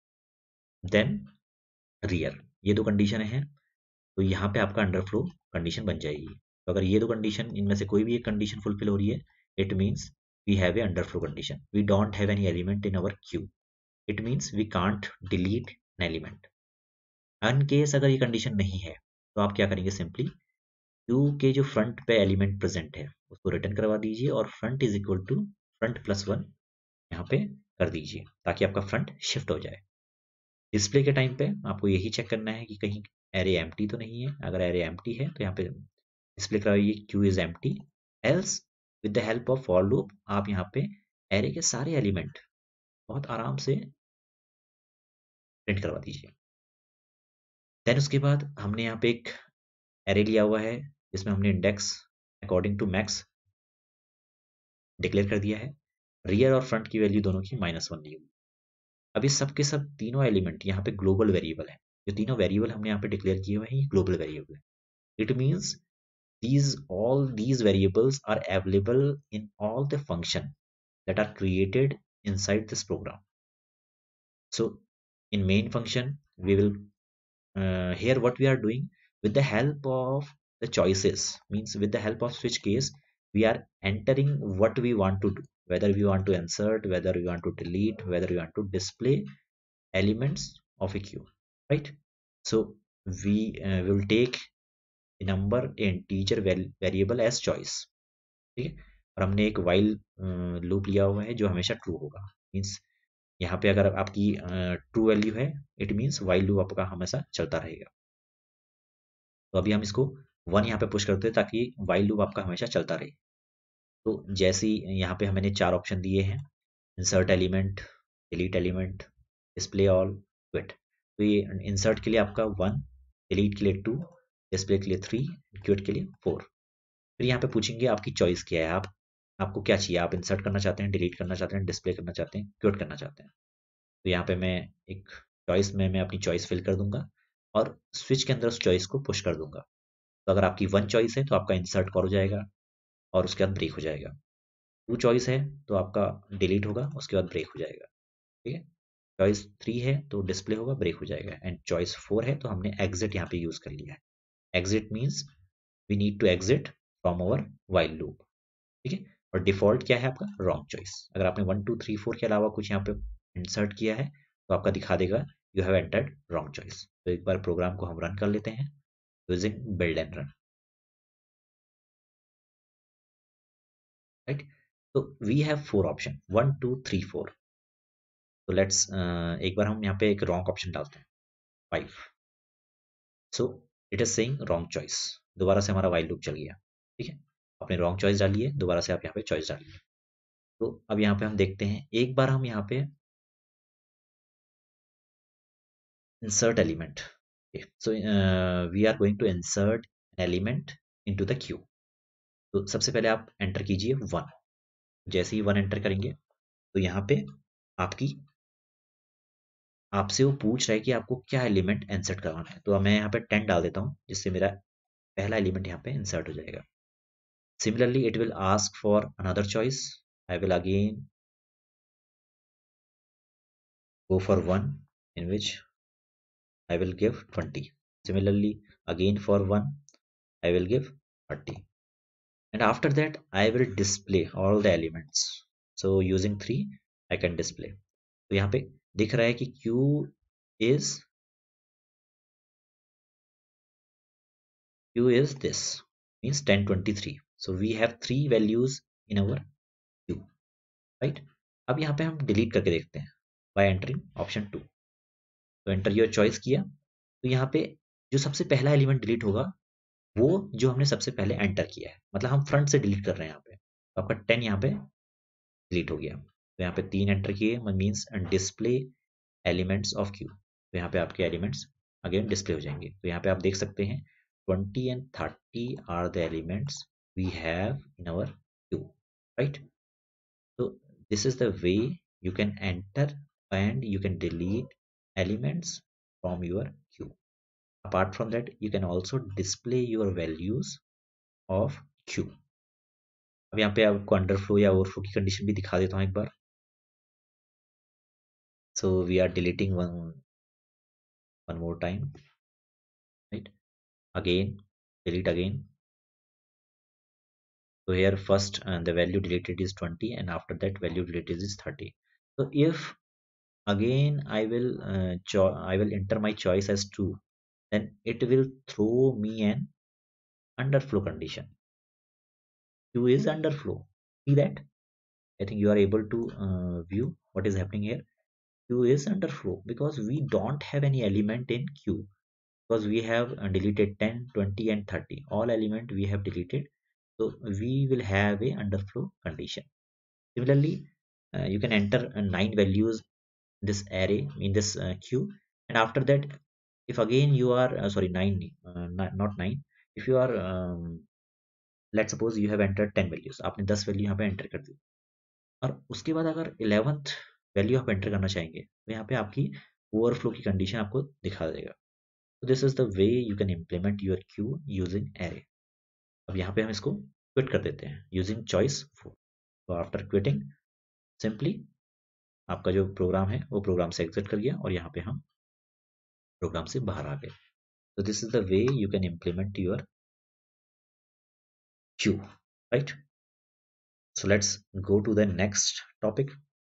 S1: than rear, ये दो कंडीशन है। तो यहाँ पे आपका अंडरफ्लो कंडीशन बन जाएगी। तो अगर ये दो कंडीशन इनमें से कोई भी एक कंडीशन फुलफिल हो रही है, it means we have a underflow condition, we don't have any element in our queue, it means we can't delete an element. In case अगर ये कंडीशन नहीं है तो आप क्या करेंगे, सिंपली क्यू के जो फ्रंट पे एलिमेंट प्रेजेंट है उसको रिटर्न करवा दीजिए और front is equal to front plus one यहाँ पे कर दीजिए, ताकि आपका फ्रंट शिफ्ट हो जाए। डिस्प्ले के टाइम पे आपको यही चेक करना है कि कहीं एरे एम्प्टी तो नहीं है। अगर एरे एम्प्टी है तो यहाँ पे डिस्प्ले कराइए queue is empty, else with the help of for loop आप यहाँ पे एरे के सारे एलिमेंट बहुत आराम से प्रिंट करवा दीजिए। देन उसके बाद हमने यहाँ पे एक एरे लिया हुआ है जिसमें हमने index according to max declare कर दिया है। रियर और फ्रंट की वैल्यू दोनों की माइनस वन ली हुई। अब ये सब के सब तीनों एलिमेंट यहाँ पे ग्लोबल वेरिएबल है। जो तीनों वेरिएबल हमने यहाँ पे डिक्लेयर किए हुए हैं ये ग्लोबल वेरिएबल है। It means these all these variables are available in all the function that are created inside this program. So in main function, we will uh, here what we are doing with the help of the choices, means with the help of switch case, we are entering what we want to do, whether we want to insert, whether we want to delete, whether we want to display elements of a queue, right? So we uh, will take a number integer variable as choice, ठीक है। और हमने एक while लूप लिया हुआ है जो हमेशा ट्रू होगा, मीन्स यहाँ पे अगर आपकी ट्रू वैल्यू है, इट मीन्स while लूप आपका हमेशा चलता रहेगा। तो अभी हम इसको वन यहाँ पे पुश करते हैं ताकि while लूप आपका हमेशा चलता रहे। तो जैसे ही यहाँ पे हमने चार ऑप्शन दिए हैं, insert element, delete element, display all, quit. तो ये इंसर्ट के लिए आपका वन, डिलीट के लिए टू, डिस्प्ले के लिए थ्री, क्विट के लिए फोर। फिर यहाँ पे पूछेंगे आपकी चॉइस क्या है, आप आपको क्या चाहिए, आप इंसर्ट करना चाहते हैं, डिलीट करना चाहते हैं, डिस्प्ले करना चाहते हैं, क्विट करना चाहते हैं। तो यहाँ पे मैं एक चॉइस में मैं अपनी चॉइस फिल कर दूंगा और स्विच के अंदर उस चॉइस को पुश कर दूंगा। तो अगर आपकी वन चॉइस है तो आपका इंसर्ट कॉल हो जाएगा और उसके बाद ब्रेक हो जाएगा। टू चॉइस है तो आपका डिलीट होगा, उसके बाद ब्रेक हो जाएगा, ठीक है। चॉइस थ्री है तो डिस्प्ले होगा, ब्रेक हो जाएगा। एंड चॉइस फोर है तो हमने एग्जिट यहाँ पे यूज कर लिया है। Exit means we need to exit from our while loop, ठीक है। और डिफॉल्ट क्या है आपका, रॉन्ग चॉइस। अगर आपने वन टू थ्री फोर के अलावा कुछ यहाँ पे इंसर्ट किया है तो आपका दिखा देगा you have entered wrong choice. तो एक बार प्रोग्राम को हम रन कर लेते हैं using build and run, right. तो we have four option, one two three four. तो लेट्स एक बार हम यहाँ पे एक रॉन्ग ऑप्शन डालते हैं, five. So it is saying wrong choice. दोबारा से हमारा वाइल लूप चल गया, ठीक है। आपने रॉन्ग चॉइस डाली है, दोबारा से आप यहाँ पे चॉइस डालिए। तो अब यहाँ पे हम देखते हैं, एक बार हम यहाँ पे insert element, okay. So uh, we are going to insert an element into the queue। तो सबसे पहले आप एंटर कीजिए वन। जैसे ही वन एंटर करेंगे तो यहाँ पे आपकी आपसे वो पूछ रहा है कि आपको क्या एलिमेंट इंसर्ट करवाना है। तो मैं यहाँ पे टेन डाल देता हूँ जिससे मेरा पहला एलिमेंट यहाँ पे इंसर्ट हो जाएगा। Similarly it will ask for another choice. I will again go for one in which I will give twenty। Similarly again for one I will give thirty, and after that I will display all the elements। So using three I can display। तो यहाँ पे दिख रहा है कि Q is Q is this, means ten twenty-three। So we have three values in our Q, right। अब यहाँ पे हम डिलीट करके देखते हैं by entering option two। तो एंटर योर चॉइस किया तो यहाँ पे जो सबसे पहला एलिमेंट डिलीट होगा वो जो हमने सबसे पहले एंटर किया है, मतलब हम फ्रंट से डिलीट कर रहे हैं यहाँ पे। तो आपका टेन यहाँ पे डिलीट हो गया। तो यहाँ पे तीन एंटर किए means display elements of queue. तो यहाँ पे आपके एलिमेंट्स अगेन डिस्प्ले हो जाएंगे। तो यहाँ पे आप देख सकते हैं twenty and thirty are the elements we have in our queue, right. तो this is the way you can enter and you can delete elements from your queue. Apart from that you can also display your values of queue। अब यहाँ पे आपको अंडरफ्लो या ओवरफ्लो की कंडीशन भी दिखा देता हूँ एक बार। So we are deleting one one more time, right? Again delete again। So here first uh, the value deleted is twenty and after that value deleted is thirty। So if again I will uh, I will enter my choice as true, then it will throw me an underflow condition। Q is underflow, see that? I think you are able to uh, view what is happening here। Q is underflow because we don't have any element in Q, because we have uh, deleted ten, twenty and thirty, all element we have deleted। So we will have a underflow condition। Similarly uh, you can enter uh, nine values in this array in this uh, queue, and after that if again you are uh, sorry nine uh, not nine, if you are um, let's suppose you have entered ten values, आपने दस वैल्यू यहाँ पे एंटर कर दी और उसके बाद अगर इलेवेंथ वैल्यू आप एंटर करना चाहेंगे तो यहाँ पे आपकी ओवरफ्लो की कंडीशन आपको दिखा देगा। तो this is the way you can implement your queue using array. अब यहाँ पे हम इसको क्विट कर देते हैं यूजिंग चॉइस फोर। तो आफ्टर क्विटिंग सिंपली आपका जो प्रोग्राम है वो प्रोग्राम से एग्जिट कर गया और यहाँ पे हम प्रोग्राम से बाहर आ गए। So this is the way you can implement your queue, right? So let's go to the next topic.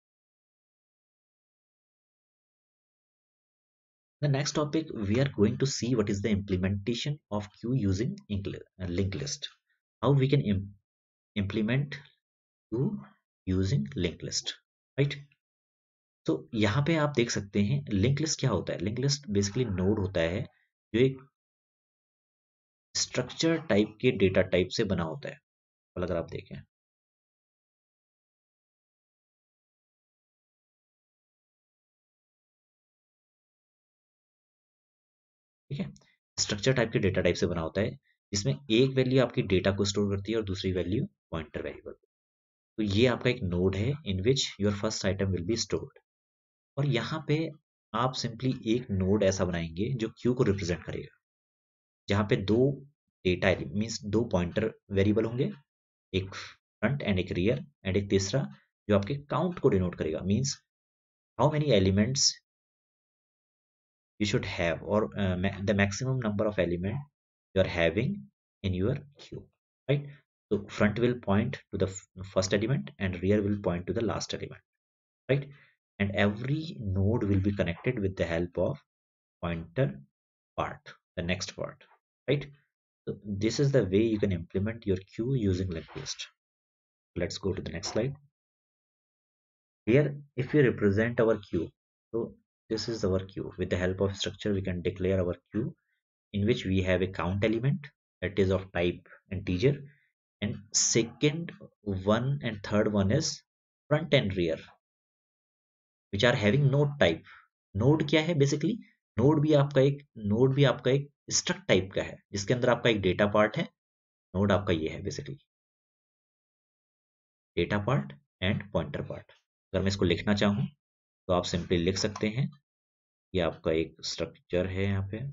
S1: The next topic, we are going to see what is the implementation of queue using linked list. How we can im implement queue using linked list, right? तो यहाँ पे आप देख सकते हैं लिंक लिस्ट क्या होता है। लिंक लिस्ट बेसिकली नोड होता है जो एक स्ट्रक्चर टाइप के डेटा टाइप से बना होता है। और अगर आप देखें ठीक है, स्ट्रक्चर टाइप के डेटा टाइप से बना होता है जिसमें एक वैल्यू आपकी डेटा को स्टोर करती है और दूसरी वैल्यू पॉइंटर वेरिएबल। तो ये आपका एक नोड है in which your first item will be stored. और यहाँ पे आप सिंपली एक नोड ऐसा बनाएंगे जो क्यू को रिप्रेजेंट करेगा, जहाँ पे दो डेटा मीन्स दो पॉइंटर वेरिएबल होंगे, एक फ्रंट एंड एक रियर, एंड एक तीसरा जो आपके काउंट को डिनोट करेगा, means how many elements you should have, or uh, ma the maximum number of element you are having in your queue, right? So front will point to the first element and rear will point to the last element, right? And every node will be connected with the help of pointer part, the next part, right? So this is the way you can implement your queue using linked list. Let's go to the next slide. Here, if we represent our queue, so this is our queue. With the help of structure, we can declare our queue in which we have a count element that is of type integer, and second one and third one is front and rear, which are having node type. Node क्या है बेसिकली? नोड भी आपका एक नोड भी आपका एक स्ट्रक्ट टाइप का है जिसके अंदर आपका एक डेटा पार्ट है। नोड आपका ये है basically data part and pointer part. अगर मैं इसको लिखना चाहूँ तो आप सिंपली लिख सकते हैं। ये आपका एक स्ट्रक्चर है, यहाँ पे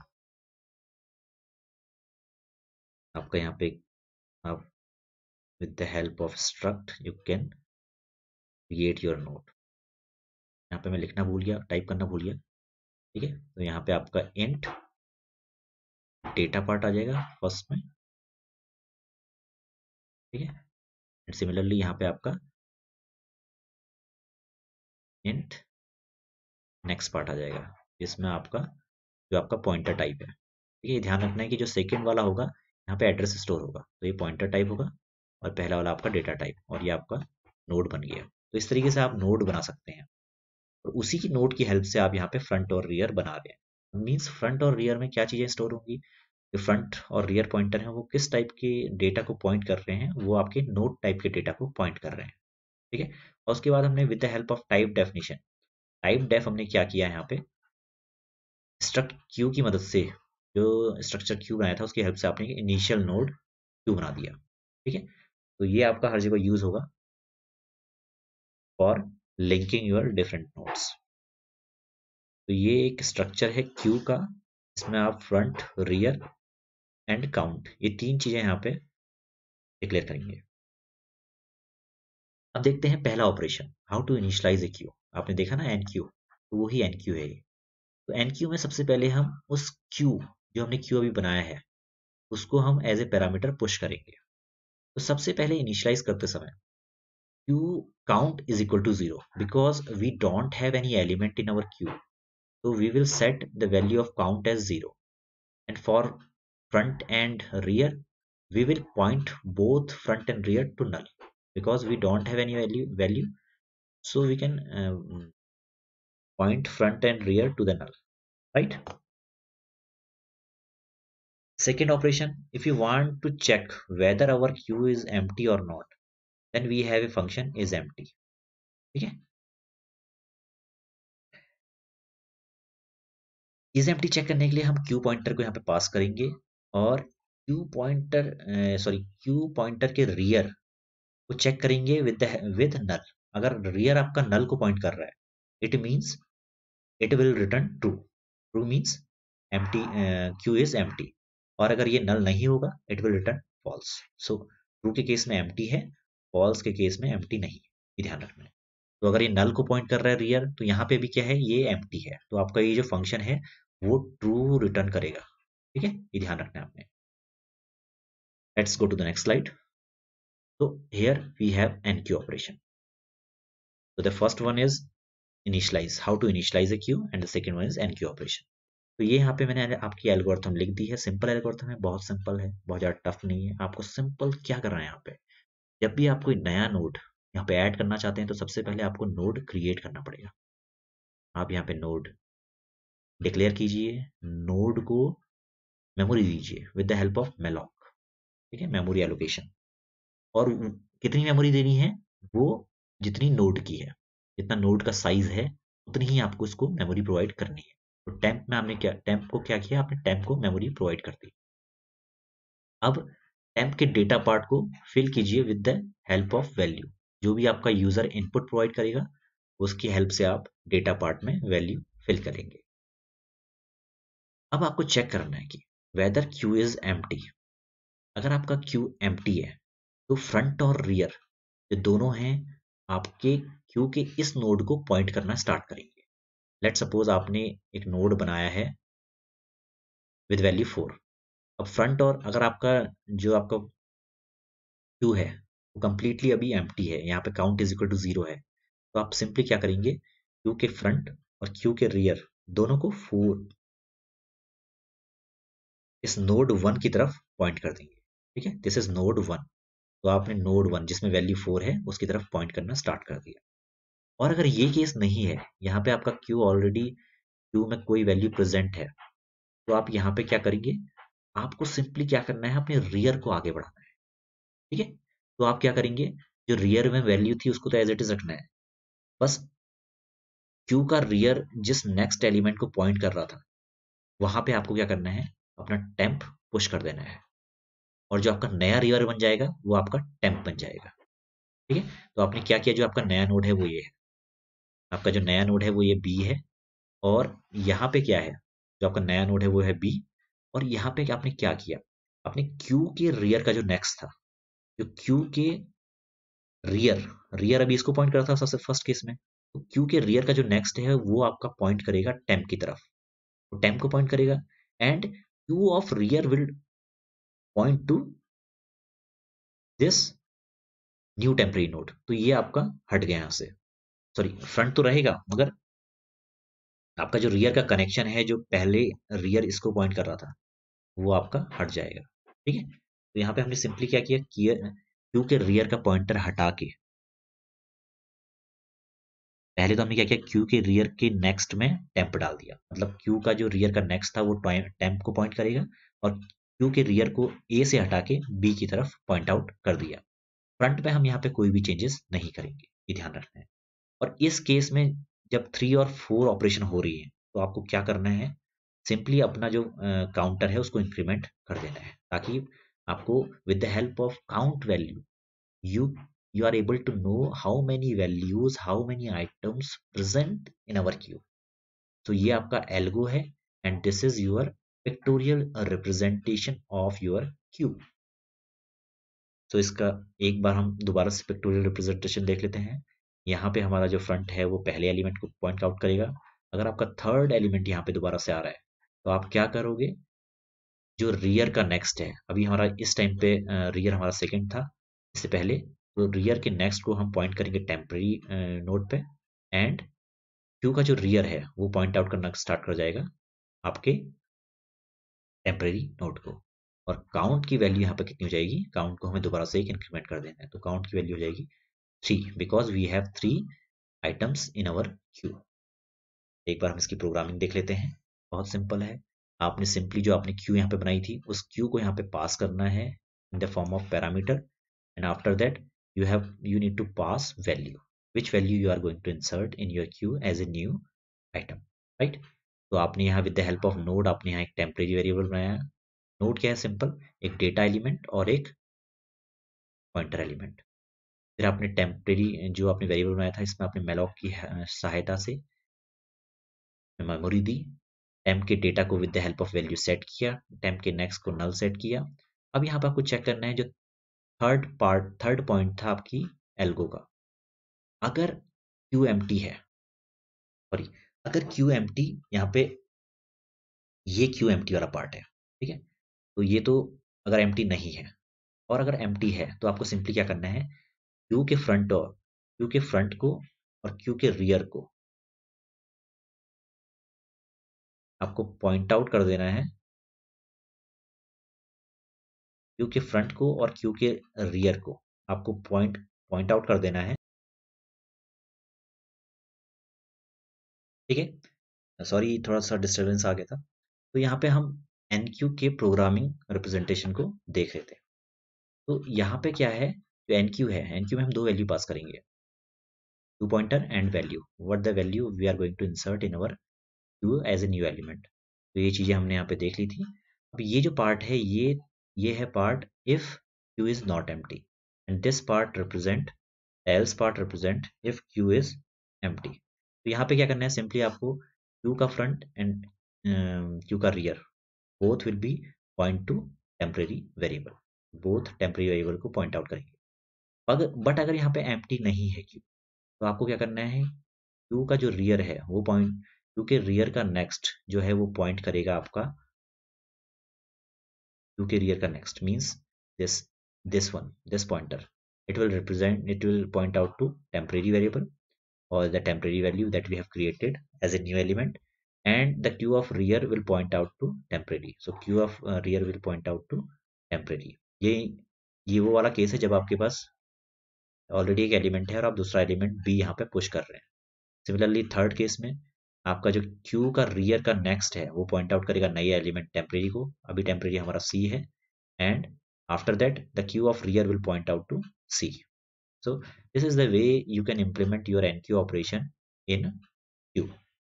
S1: आपका यहाँ पे आप with the help of struct you can create your node। यहाँ पे मैं लिखना भूल गया, टाइप करना भूल गया, ठीक है। तो यहाँ पे आपका int डेटा पार्ट आ जाएगा फर्स्ट में, ठीक है। एंड सिमिलरली यहाँ पे आपका int नेक्स्ट पार्ट आ जाएगा जिसमें आपका जो आपका पॉइंटर टाइप है, ठीक है। ध्यान रखना है कि जो सेकेंड वाला होगा यहाँ पे एड्रेस स्टोर होगा, तो ये पॉइंटर टाइप होगा और पहला वाला आपका डेटा टाइप, और ये आपका नोड बन गया। तो इस तरीके से आप नोड बना सकते हैं और उसी की नोड की हेल्प से आप यहाँ पे फ्रंट और रियर बना रहे हैं। मीन्स फ्रंट और रियर में क्या चीजें स्टोर होंगी, जो फ्रंट और रियर पॉइंटर हैं वो किस टाइप के डेटा को पॉइंट कर रहे हैं, वो आपके नोड टाइप के डेटा को पॉइंट कर रहे हैं, ठीक है। और उसके बाद हमने with the help of type definition, typedef हमने क्या किया है यहाँ पे, स्ट्रक्ट क्यू की मदद से जो स्ट्रक्चर क्यू बनाया था उसकी हेल्प से आपने इनिशियल नोड क्यू बना दिया, ठीक है। तो ये आपका हर जगह यूज होगा for linking your different nodes. तो ये एक स्ट्रक्चर है क्यू का, इसमें आप फ्रंट, रियर एंड काउंट, ये तीन चीजें यहाँ पे डिक्लेयर करेंगे। अब देखते हैं पहला operation, how to initialize a queue. आपने देखा ना एन क्यू, तो वही एन क्यू है ये। तो एन क्यू में सबसे पहले हम उस क्यू जो हमने क्यू अभी बनाया है उसको हम एज ए पैरामीटर पुश करेंगे। तो सबसे पहले इनिशियलाइज करते समय queue count is equal to zero because we don't have any element in our queue, so we will set the value of count as zero, and for front and rear we will point both front and rear to null because we don't have any value value so we can um, point front and rear to the null, right? Second operation, if you want to check whether our queue is empty or not, then we have a function is empty, ठीक है। इज एम्प्टी चेक करने के लिए हम क्यू पॉइंटर को यहाँ पे पास करेंगे और queue pointer sorry queue pointer के रियर को चेक करेंगे विद विद नल। अगर रियर आपका नल को पॉइंट कर रहा है it means it will return true. True means empty, queue is empty. और अगर ये नल नहीं होगा it will return false. So true के केस में एम्प्टी है, फॉल्स के केस में एम्प्टी नहीं, ये ध्यान रखना है। तो अगर ये नल को पॉइंट कर रहा है रियर, तो यहाँ पे भी क्या है, ये एम्प्टी है, तो आपका ये जो फंक्शन है वो ट्रू रिटर्न करेगा। ठीक है, ये ध्यान रखना है आपने। Let's go to the next slide. So here we have N Q operation. So the first one is initialize, how to initialize a queue, and the second one is N Q operation. तो ये यहाँ पे मैंने आपकी एल्गोरिथम लिख दी है, सिंपल एल्गोरिथम है, बहुत सिंपल है, बहुत ज़्यादा टफ नहीं है। आपको सिंपल क्या करना है यहाँ पे, जब भी आप कोई नया नोड यहाँ पे ऐड करना चाहते हैं तो सबसे पहले आपको नोड क्रिएट करना पड़ेगा। आप यहाँ पे नोड डिक्लेयर कीजिए, नोड को मेमोरी दीजिए with the help of malloc. ठीक है, मेमोरी एलोकेशन, और कितनी मेमोरी देनी है, वो जितनी नोड की है, जितना नोड का साइज है उतनी ही आपको इसको मेमोरी प्रोवाइड करनी है। तो टेम्प में आपने क्या, टेम्प को क्या किया, आपने टेम्प को मेमोरी प्रोवाइड कर दी। अब टेम्प के डेटा पार्ट को फिल कीजिए with the help of value. जो भी आपका यूजर इनपुट प्रोवाइड करेगा उसकी हेल्प से आप डेटा पार्ट में वैल्यू फिल करेंगे। अब आपको चेक करना है कि वेदर क्यू इज एम्प्टी। अगर आपका क्यू एम्प्टी है तो फ्रंट और रियर जो दोनों हैं आपके क्यू के इस नोड को पॉइंट करना स्टार्ट करेंगे। लेट सपोज आपने एक नोड बनाया है विद वैल्यू फोर। अब फ्रंट और अगर आपका जो आपका क्यू है वो कंप्लीटली अभी एम्प्टी है, यहाँ पे count is equal to zero है, तो आप सिंपली क्या करेंगे, क्यू के फ्रंट और क्यू के रियर दोनों को फोर इस नोड वन की तरफ पॉइंट कर देंगे। ठीक है, दिस इज नोड वन। तो आपने नोड वन जिसमें वैल्यू फोर है उसकी तरफ पॉइंट करना स्टार्ट कर दिया। और अगर ये केस नहीं है, यहाँ पे आपका क्यू ऑलरेडी क्यू में कोई वैल्यू प्रेजेंट है, तो आप यहाँ पे क्या करेंगे, आपको सिंपली क्या करना है, अपने रियर को आगे बढ़ाना है। ठीक है, तो आप क्या करेंगे, जो रियर में वैल्यू थी उसको तो एज इट इज रखना है, बस क्यू का रियर जिस नेक्स्ट एलिमेंट को पॉइंट कर रहा था वहां पे आपको क्या करना है, अपना टेम्प पुश कर देना है, और जो आपका नया रियर बन जाएगा वो आपका टेम्प बन जाएगा। ठीक है, तो आपने क्या किया, जो आपका नया नोड है वो ये है, आपका जो नया नोड है वो ये बी है, और यहाँ पे क्या है, जो आपका नया नोड है वो है बी, और यहाँ पे आपने क्या किया, आपने क्यू के रियर का जो नेक्स्ट था, जो क्यू के रियर रियर अभी इसको पॉइंट करता था सबसे फर्स्ट केस में, तो क्यू के रियर का जो नेक्स्ट है वो आपका पॉइंट करेगा टेम्प की तरफ, तो टेम्प को पॉइंट करेगा, and queue of rear will point to this new temporary node. तो ये आपका हट गया यहाँ से, सॉरी फ्रंट तो रहेगा मगर आपका जो रियर का कनेक्शन है, जो पहले रियर इसको पॉइंट कर रहा था वो आपका हट जाएगा। ठीक है, तो यहाँ पे हमने सिंपली क्या किया, क्यू के रियर का पॉइंटर हटा के, पहले तो हमने क्या किया, क्यू के रियर के नेक्स्ट में टेम्प डाल दिया, मतलब क्यू का जो रियर का नेक्स्ट था वो टेम्प को पॉइंट करेगा, और क्यू के रियर को ए से हटा के बी की तरफ पॉइंट आउट कर दिया। फ्रंट में हम यहाँ पे कोई भी चेंजेस नहीं करेंगे, ये ध्यान रखना है। और इस केस में जब थ्री और फोर ऑपरेशन हो रही है तो आपको क्या करना है, सिंपली अपना जो काउंटर है उसको इंक्रीमेंट कर देना है, ताकि आपको with the help of count value you you are able to know how many values, how many items present in our queue. तो ये आपका एल्गो है, and this is your pictorial representation of your queue. तो इसका एक बार हम दोबारा से पिक्टोरियल रिप्रेजेंटेशन देख लेते हैं। यहाँ पे हमारा जो फ्रंट है वो पहले एलिमेंट को पॉइंट आउट करेगा। अगर आपका थर्ड एलिमेंट यहाँ पे दोबारा से आ रहा है तो आप क्या करोगे, जो रियर का नेक्स्ट है, अभी हमारा इस टाइम पे रियर हमारा सेकंड था इससे पहले, तो रियर के नेक्स्ट को हम पॉइंट करेंगे टेम्पररी नोड पे, एंड क्यू का जो रियर है वो पॉइंट आउट करना स्टार्ट कर जाएगा आपके टेम्पररी नोड को। और काउंट की वैल्यू यहाँ पे कितनी हो जाएगी, काउंट को हमें दोबारा से एक इंक्रीमेंट कर देना है, तो काउंट की वैल्यू हो जाएगी three, because we have three items in our queue. एक बार हम इसकी प्रोग्रामिंग देख लेते हैं, बहुत सिंपल है। आपने सिंपली जो आपने क्यू यहाँ पे बनाई थी उस क्यू को यहाँ पे पास करना है in the form of parameter, and after that you have you need to pass value, which value you are going to insert in your queue as a new item, right? तो आपने यहाँ with the help of node आपने यहाँ एक टेम्परेरी वेरिएबल बनाया। नोड क्या है, सिंपल एक डेटा एलिमेंट और एक पॉइंटर एलिमेंट। फिर आपने टेम्परेरी जो आपने वेरिएबल बनाया था इसमें आपने मेलॉक की सहायता से मेमोरी दी, टेम्प के डेटा को with the help of value set किया, टेम्प के नेक्स्ट को नल सेट किया। अब यहाँ पे आपको चेक करना है जो थर्ड पार्ट थर्ड पॉइंट था आपकी एल्गो का, अगर क्यू एम्प्टी है, सॉरी अगर क्यू एम्प्टी, यहाँ पे ये क्यू एम्प्टी वाला पार्ट है, ठीक है, तो ये तो अगर एम्प्टी नहीं है, और अगर एम्प्टी है तो आपको सिंपली क्या करना है, क्यू के फ्रंट और क्यू के फ्रंट को और क्यू के रियर को आपको पॉइंट आउट कर देना है, क्यू के फ्रंट को और क्यू के रियर को आपको पॉइंट पॉइंट आउट कर देना है, ठीक है। सॉरी थोड़ा सा डिस्टरबेंस आ गया था। तो यहाँ पे हम एनक्यू के प्रोग्रामिंग रिप्रेजेंटेशन को देख रहे थे। तो यहाँ पे क्या है, जो एनक्यू है, एनक्यू में हम दो वैल्यू पास करेंगे, queue pointer and value, what the value we are going to insert in our queue as a new element. तो ये चीजें हमने यहाँ पे देख ली थी। अब ये जो पार्ट है, ये ये है part if queue is not empty, and this part represent else part represent if queue is empty. तो यहाँ पे क्या करना है, सिंपली आपको क्यू का फ्रंट एंड क्यू का rear both will be point to temporary variable, both temporary variable को पॉइंट आउट करेंगे। अगर बट अगर यहाँ पे एम्प्टी नहीं है क्यू, तो आपको क्या करना है, क्यू का जो रियर है वो पॉइंट, क्यू के रियर का नेक्स्ट जो है वो पॉइंट करेगा आपका, क्यू के रियर का next means this this one this pointer, it will represent it will point out to temporary variable or the temporary value that we have created as a new element, and the q of rear will point out to temporary, so q of uh, rear will point out to temporary। ये ये वो वाला केस है जब आपके पास ऑलरेडी एक एलिमेंट है और आप दूसरा एलिमेंट बी यहाँ पे पुश कर रहे हैं। सिमिलरली थर्ड केस में आपका जो क्यू का रियर का नेक्स्ट है वो पॉइंट आउट करेगा नई एलिमेंट टेम्परेरी को, अभी टेम्परेरी हमारा सी है, and after that the queue of rear will point out to C. So this is the way you can implement your N Q operation in Q.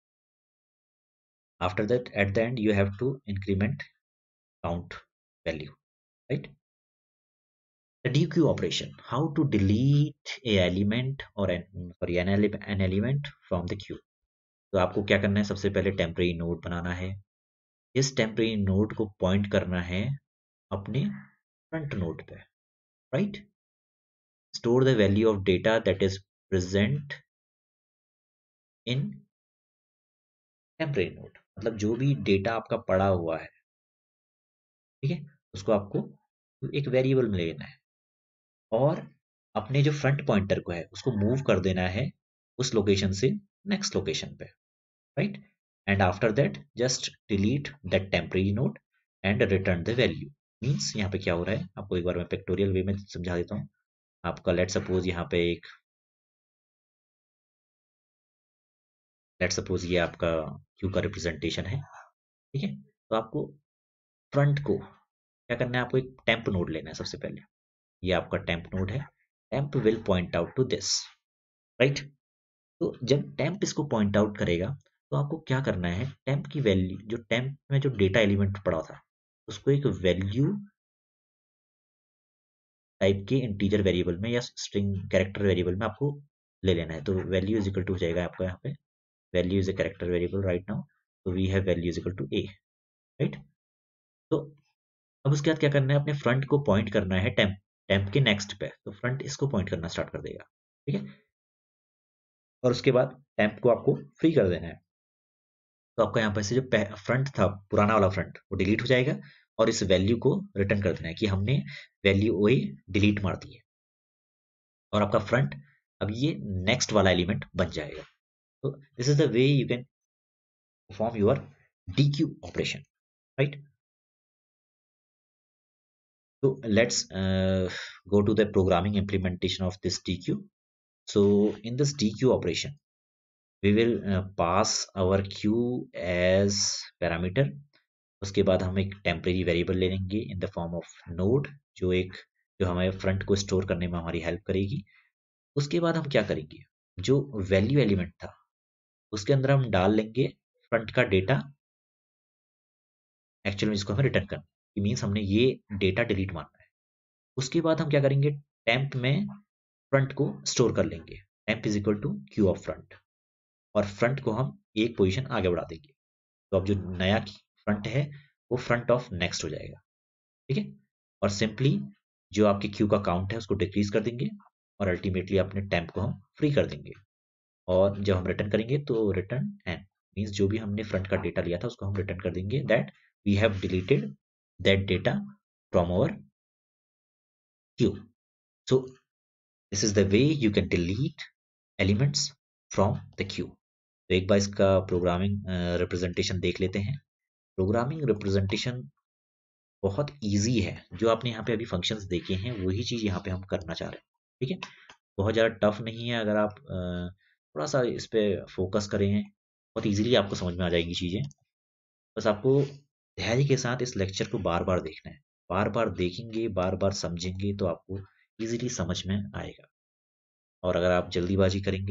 S1: After that, at the end, you have to increment count value, right? The D Q operation, how to delete a element or an sorry an, ele an element from the queue. तो आपको क्या करना है, सबसे पहले टेम्परेरी नोड बनाना है, इस टेम्परेरी नोड को पॉइंट करना है अपने फ्रंट नोड पे, right? Store the value of data that is present in temporary node, मतलब जो भी डेटा आपका पड़ा हुआ है, ठीक है, उसको आपको एक वेरिएबल में लेना है, और अपने जो फ्रंट पॉइंटर को है उसको मूव कर देना है उस लोकेशन से नेक्स्ट लोकेशन पे, right? And after that just delete that temporary node and return the value. Means यहाँ पे क्या हो रहा है, आपको एक बार मैं पिक्टोरियल वे में समझा देता हूँ। आपका लेट सपोज यहाँ पे एक लेट सपोज ये आपका क्यू का रिप्रेजेंटेशन है, ठीक है, तो आपको फ्रंट को क्या करना है, आपको एक टेम्प नोड लेना है सबसे पहले, ये आपका टेम्प नोड है, temp will point out to this, right? तो जब टेम्प इसको पॉइंट आउट करेगा तो आपको क्या करना है, टेम्प की वैल्यू, जो टेम्प में जो डेटा एलिमेंट पड़ा था उसको एक वैल्यू टाइप के इंटीजर वेरिएबल में या स्ट्रिंग कैरेक्टर वेरिएबल में आपको ले लेना है। तो वैल्यू इज इक्वल टू हो जाएगा आपका यहाँ पे, value is a character variable right now, तो we have value is equal to a, right? तो अब उसके बाद क्या करना है, अपने फ्रंट को पॉइंट करना है टेम्प टेम्प के नेक्स्ट पे, तो फ्रंट इसको पॉइंट करना स्टार्ट कर देगा, ठीक है, और उसके बाद टेम्प को आपको फ्री कर देना है। तो आपका यहाँ पर से जो फ्रंट था पुराना वाला फ्रंट वो डिलीट हो जाएगा, और इस वैल्यू को रिटर्न कर देना है कि हमने वैल्यू वही डिलीट मार दी है, और आपका फ्रंट अब ये नेक्स्ट वाला एलिमेंट बन जाएगा। तो this is the way you can perform your dequeue operation, right? So let's uh, go to the programming implementation of this D Q. So in this D Q operation, we will uh, pass our Q as parameter. उसके बाद हम एक टेम्परेरी वेरिएबल ले लेंगे in the form of node, जो एक जो हमारे फ्रंट को स्टोर करने में हमारी हेल्प करेगी। उसके बाद हम क्या करेंगे, जो वैल्यू एलिमेंट था उसके अंदर हम डाल लेंगे फ्रंट का डेटा, एक्चुअली में इसको हमें रिटर्न करना है, मीन्स हमने ये डेटा डिलीट मारना है। उसके बाद हम क्या करेंगे, टेम्प में फ्रंट को स्टोर कर लेंगे, temp is equal to queue of front, और फ्रंट को हम एक पोजीशन आगे बढ़ा देंगे। तो अब जो नया फ्रंट है वो फ्रंट ऑफ नेक्स्ट हो जाएगा, ठीक है? और सिंपली जो आपकी क्यू का काउंट है उसको डिक्रीज कर देंगे और अल्टीमेटली अपने टेम्प को हम फ्री कर देंगे। और जब हम रिटर्न करेंगे तो रिटर्न एन मीन्स जो भी हमने फ्रंट का डेटा लिया था उसको हम रिटर्न कर देंगे that we have deleted that data from our queue. So this is the way you can delete elements from the queue. तो एक बार इसका प्रोग्रामिंग रिप्रेजेंटेशन देख लेते हैं। प्रोग्रामिंग रिप्रेजेंटेशन बहुत इजी है। जो आपने यहाँ पे अभी फंक्शंस देखे हैं वही चीज़ यहाँ पे हम करना चाह रहे हैं। ठीक है, बहुत ज़्यादा टफ नहीं है। अगर आप अ, थोड़ा सा इस पे फोकस करें बहुत इजीली आपको समझ में आ जाएगी चीज़ें। बस आपको धैर्य के साथ इस लेक्चर को बार बार देखना है। बार बार देखेंगे, बार बार समझेंगे तो आपको इजीली समझ में आएगा। और अगर आप जल्दीबाजी करेंगे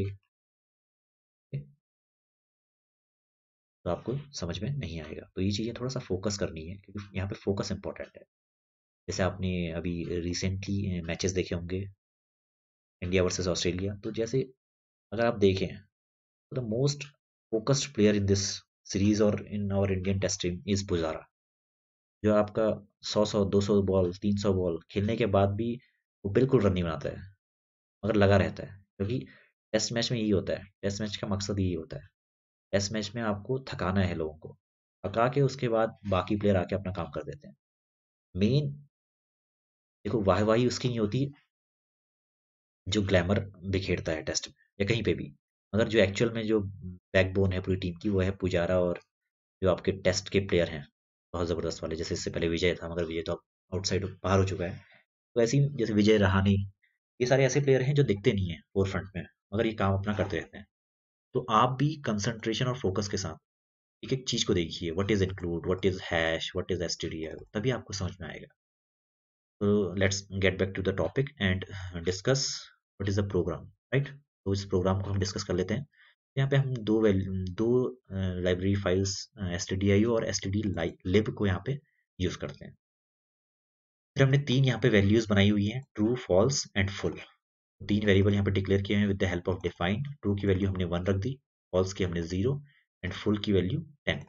S1: तो आपको समझ में नहीं आएगा। तो ये चीज़ें थोड़ा सा फोकस करनी है क्योंकि यहाँ पे फोकस इंपॉर्टेंट है। जैसे आपने अभी रिसेंटली मैचेस देखे होंगे, इंडिया वर्सेस ऑस्ट्रेलिया। तो जैसे अगर आप देखें तो the most focused player in this series और in our Indian test team is Pujara, जो आपका सौ सौ दो सौ बॉल तीन सौ बॉल खेलने के बाद भी वो बिल्कुल रन नहीं बनाता है मगर लगा रहता है। क्योंकि टेस्ट मैच में यही होता है, टेस्ट मैच का मकसद यही होता है। टेस्ट मैच में आपको थकाना है लोगों को, थका के उसके बाद बाकी प्लेयर आके अपना काम कर देते हैं। मेन देखो वाहवाही उसकी नहीं होती जो ग्लैमर बिखेरता है टेस्ट में या कहीं पे भी, मगर जो एक्चुअल में जो बैकबोन है पूरी टीम की वो है पुजारा और जो आपके टेस्ट के प्लेयर हैं बहुत ज़बरदस्त वाले। जैसे इससे पहले विजय था मगर विजय तो अब आउटसाइड बाहर हो चुका है। तो ऐसे ही जैसे विजय रहाणे, ये सारे ऐसे प्लेयर हैं जो दिखते नहीं है फोर फ्रंट में मगर ये काम अपना करते रहते हैं। तो आप भी कंसंट्रेशन और फोकस के साथ एक एक चीज को देखिए, what is include, what is hash, what is STDR, तभी आपको समझ में आएगा। तो let's get back to the topic and discuss what is the program, right. तो इस प्रोग्राम को हम डिस्कस कर लेते हैं। यहाँ पे हम दो वैल्यू दो library files S T D I O और एस टी डी लिब को यहाँ पे यूज करते हैं। फिर हमने तीन यहाँ पे वैल्यूज बनाई हुई हैं, ट्रू, फॉल्स एंड फुल। तीन वेरिएबल यहाँ पे डिक्लेयर किए हैं with the help of define. True की वैल्यू हमने वन रख दी, फॉल्स की हमने जीरो एंड फुल की value ten.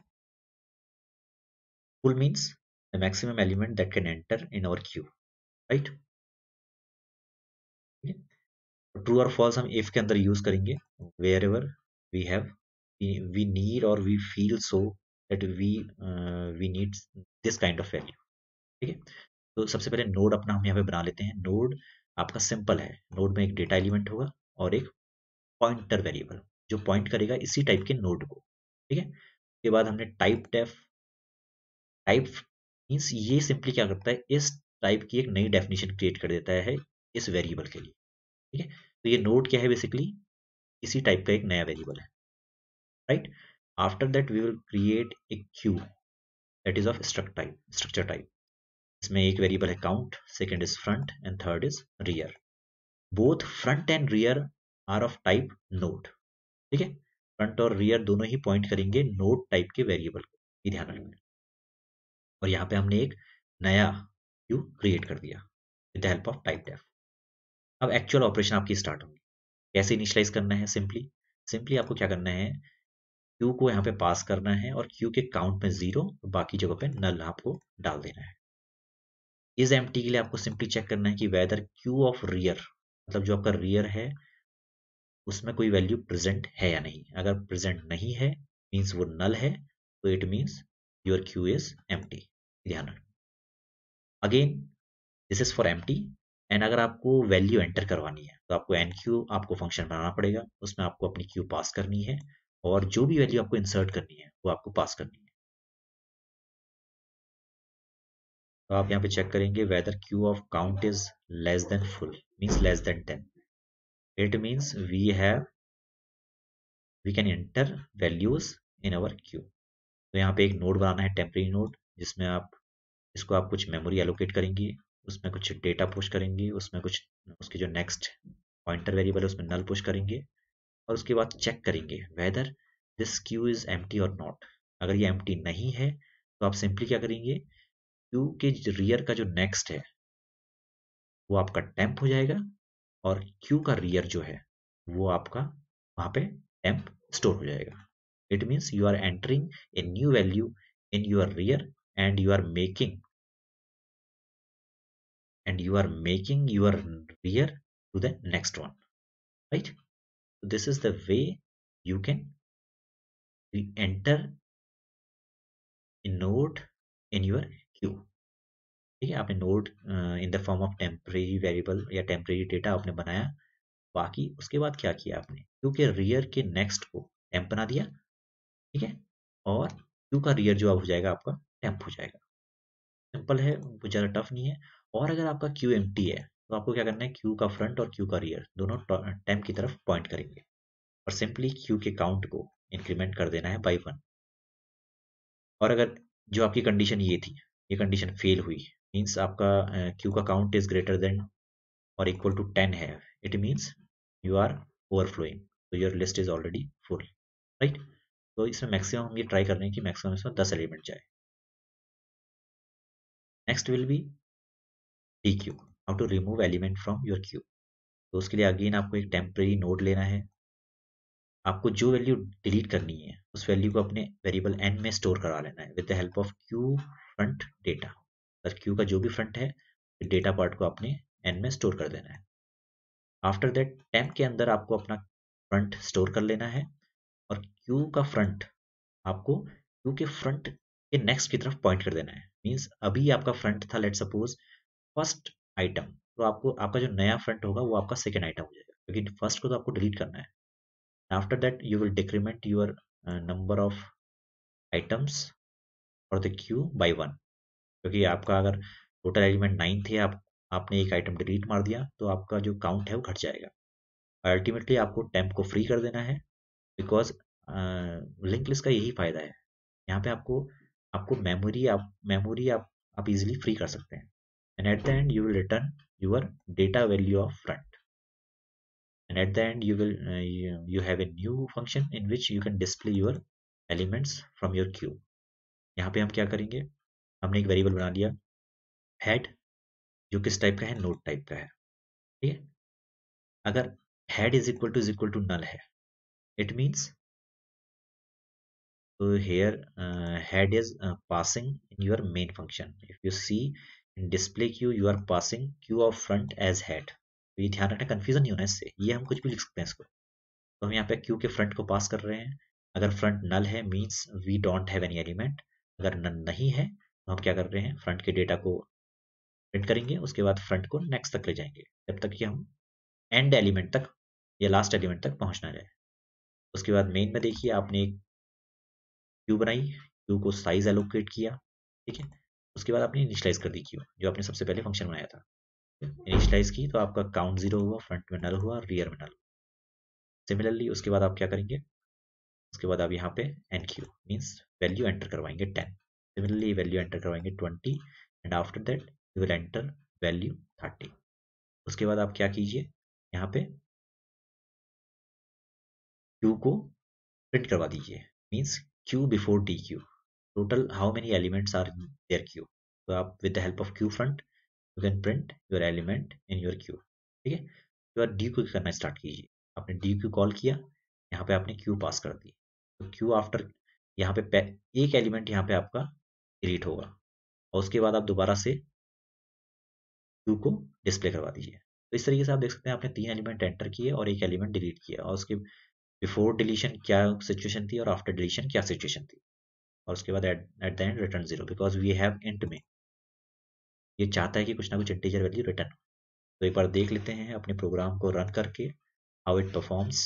S1: Full means the maximum element that can enter in our queue, right. True और फॉल्स हम इफ के अंदर यूज करेंगे wherever we have we need और we feel so that we we need this kind of value. ठीक है, तो सबसे पहले नोड अपना हम यहाँ पे बना लेते हैं। नोड आपका सिंपल है, नोड में एक डेटा एलिमेंट होगा और एक पॉइंटर वेरिएबल जो पॉइंट करेगा इसी टाइप के नोड को। ठीक है, उसके बाद हमने टाइप डेफ, टाइप मीन्स ये सिंपली क्या करता है, इस टाइप की एक नई डेफिनेशन क्रिएट कर देता है इस वेरिएबल के लिए। ठीक है, तो ये नोड क्या है, बेसिकली इसी टाइप का एक नया वेरिएबल है, right. After that we will create a queue that is of struct type, structure type. इसमें एक वेरिएबल है count, second is front and third is rear. Both front and rear are of type node. ठीक है, फ्रंट और रियर दोनों ही पॉइंट करेंगे नोड टाइप के वेरिएबल को, ये ध्यान रखना है। और यहाँ पे हमने एक नया क्यू क्रिएट कर दिया with the help of typedef. अब एक्चुअल ऑपरेशन आपकी स्टार्ट होंगी। कैसे इनिशियलाइज करना है, सिंपली सिंपली आपको क्या करना है, क्यू को यहाँ पे पास करना है और क्यू के काउंट में जीरो, बाकी जगह पे नल आपको डाल देना है। इस एम्प्टी के लिए आपको सिंपली चेक करना है कि वेदर क्यू ऑफ रियर, मतलब जो आपका रियर है उसमें कोई वैल्यू प्रेजेंट है या नहीं। अगर प्रेजेंट नहीं है मीन्स वो नल है, तो it means your queue is empty. ध्यान रखना, again this is for empty. And अगर आपको वैल्यू एंटर करवानी है तो आपको एन क्यू आपको फंक्शन बनाना पड़ेगा, उसमें आपको अपनी क्यू पास करनी है और जो भी वैल्यू आपको इंसर्ट करनी है वो आपको पास करनी है। तो आप यहाँ पे चेक करेंगे whether queue of count is less than full means less than ten, it means we have we can enter values in our queue. तो यहाँ पे एक नोड बनाना है, टेम्परेरी नोड, जिसमें आप इसको आप कुछ मेमोरी एलोकेट करेंगे, उसमें कुछ डेटा पुश करेंगे, उसमें कुछ उसके जो नेक्स्ट पॉइंटर वेरिएबल है उसमें नल पुश करेंगे और उसके बाद चेक करेंगे whether this queue is empty और नॉट। अगर ये एम्प्टी नहीं है तो आप सिंपली क्या करेंगे, क्यू के रियर का जो नेक्स्ट है वो आपका टेम्प हो जाएगा और क्यू का रियर जो है वो आपका वहां पे टेम्प स्टोर हो जाएगा। It means you are entering a new value in your rear end you are making and you are making your rear to the next one, right? So this is the way you can enter a node in your queue. ठीक है, आपने node in the form of temporary variable या टेम्परेरी डेटा आपने बनाया, बाकी उसके बाद क्या किया आपने, क्यू के रियर के नेक्स्ट को टेम्प बना दिया, ठीक है, और क्यू का रियर जो अब हो जाएगा आपका टेम्प हो जाएगा। सिंपल है, कुछ ज़्यादा टफ नहीं है। और अगर आपका क्यू एम्प्टी है तो आपको क्या करना है, क्यू का फ्रंट और क्यू का रियर दोनों टेम्प की तरफ पॉइंट करेंगे और सिंपली क्यू के काउंट को इंक्रीमेंट कर देना है बाई वन। और अगर जो आपकी कंडीशन ये थी, ये कंडीशन फेल हुई, मीन्स आपका क्यू का काउंट इज ग्रेटर देन और इक्वल टू टेन है, it means you are overflowing, तो your list is already full, right. तो इसमें मैक्सिमम हम ये ट्राई कर रहे हैं कि मैक्सिमम इसमें दस एलिमेंट जाए। Next will be dequeue, how to remove element from your queue. तो उसके लिए अगेन आपको एक टेम्परेरी नोड लेना है, आपको जो वैल्यू डिलीट करनी है उस वैल्यू को अपने वेरिएबल एन में स्टोर करा लेना है with the help of queue front data. Queue का जो भी फ्रंट है डेटा पार्ट को अपने एन में स्टोर कर देना है। आफ्टर दैट टेम्प के अंदर आपको अपना फ्रंट स्टोर कर लेना है और क्यू का फ्रंट आपको क्यू के फ्रंट के नेक्स्ट की तरफ पॉइंट कर देना है। मीन्स अभी आपका फ्रंट था लेट सपोज फर्स्ट आइटम, तो आपको आपका जो नया फ्रंट होगा वो आपका सेकेंड आइटम हो जाएगा, क्योंकि फर्स्ट को तो आपको डिलीट करना है। After that you will decrement your number of items for the queue by one, क्योंकि आपका अगर टोटल एलिमेंट नाइन थे, आप आपने एक आइटम डिलीट मार दिया तो आपका जो काउंट है वो घट जाएगा। अल्टीमेटली आपको टेम्प को फ्री कर देना है, बिकॉज लिंक लिस्ट का यही फायदा है, यहाँ पे आपको आपको मेमोरी आप मेमोरी आप आप इजीली फ्री कर सकते हैं। And at the end you will return your data value of front, and at the end you will you have a new function in which you can display your elements from your queue। यहाँ पे हम क्या करेंगे, हमने एक वेरिएबल बना लिया हेड, जो किस टाइप का है, नोड टाइप का है, ठीक है। अगर head is equal to is equal to null है, it means so here uh, head is uh, passing in your main function। if you see in display queue you are passing queue of front as head। तो ये ध्यान रखना, कंफ्यूजन नहीं होना इससे, ये हम कुछ भी लिख सकते हैं इसको। तो हम यहाँ पे क्यू के फ्रंट को पास कर रहे हैं, अगर फ्रंट नल है means we don't have any element, अगर नल नहीं है तो हम क्या कर रहे हैं, फ्रंट के डेटा को प्रिंट करेंगे, उसके बाद फ्रंट को नेक्स्ट तक ले जाएंगे जब तक कि हम एंड एलिमेंट तक या लास्ट एलिमेंट तक पहुंचना रहे। उसके बाद मेन में देखिए आपने एक क्यू बनाई, क्यू को साइज एलोकेट किया, ठीक है। उसके बाद आपने इनिशियलाइज कर दी क्यू, जो आपने सबसे पहले फंक्शन बनाया था, इनिशियलाइज की तो आपका काउंट जीरो हुआ, फ्रंट में नल हुआ, रियर में नल। सिमिलरली उसके बाद आप क्या करेंगे, उसके बाद आप यहाँ पे enqueue means value enter करवाएंगे टेन, सिमिलरली वैल्यू एंटर करवाएंगे twenty, and after that you will enter value thirty. उसके बाद आप क्या कीजिए, यहाँ पे क्यू को प्रिंट करवा दीजिए, means queue before dequeue, total how many elements are in their queue. तो आप with the help of queue front you can print your element in your queue, ठीक है। तो आप डी क्यू करना स्टार्ट कीजिए, आपने डी क्यू कॉल किया, यहाँ पे आपने क्यू पास कर दी, तो क्यू आफ्टर यहाँ पे एक एलिमेंट यहाँ पे आपका डिलीट होगा, और उसके बाद आप दोबारा से क्यू को डिस्प्ले करवा दीजिए। तो इस तरीके से आप देख सकते हैं आपने तीन एलिमेंट एंटर किए और एक एलिमेंट डिलीट किया, और उसके बिफोर डिलीशन क्या सिचुएशन थी और आफ्टर डिलीशन क्या सिचुएशन थी, और उसके बाद at the end return zero, because we have int में ये चाहता है कि कुछ ना कुछ इंटीजर वैल्यू रिटर्न। तो एक बार देख लेते हैं अपने प्रोग्राम को रन करके हाउ इट परफॉर्म्स।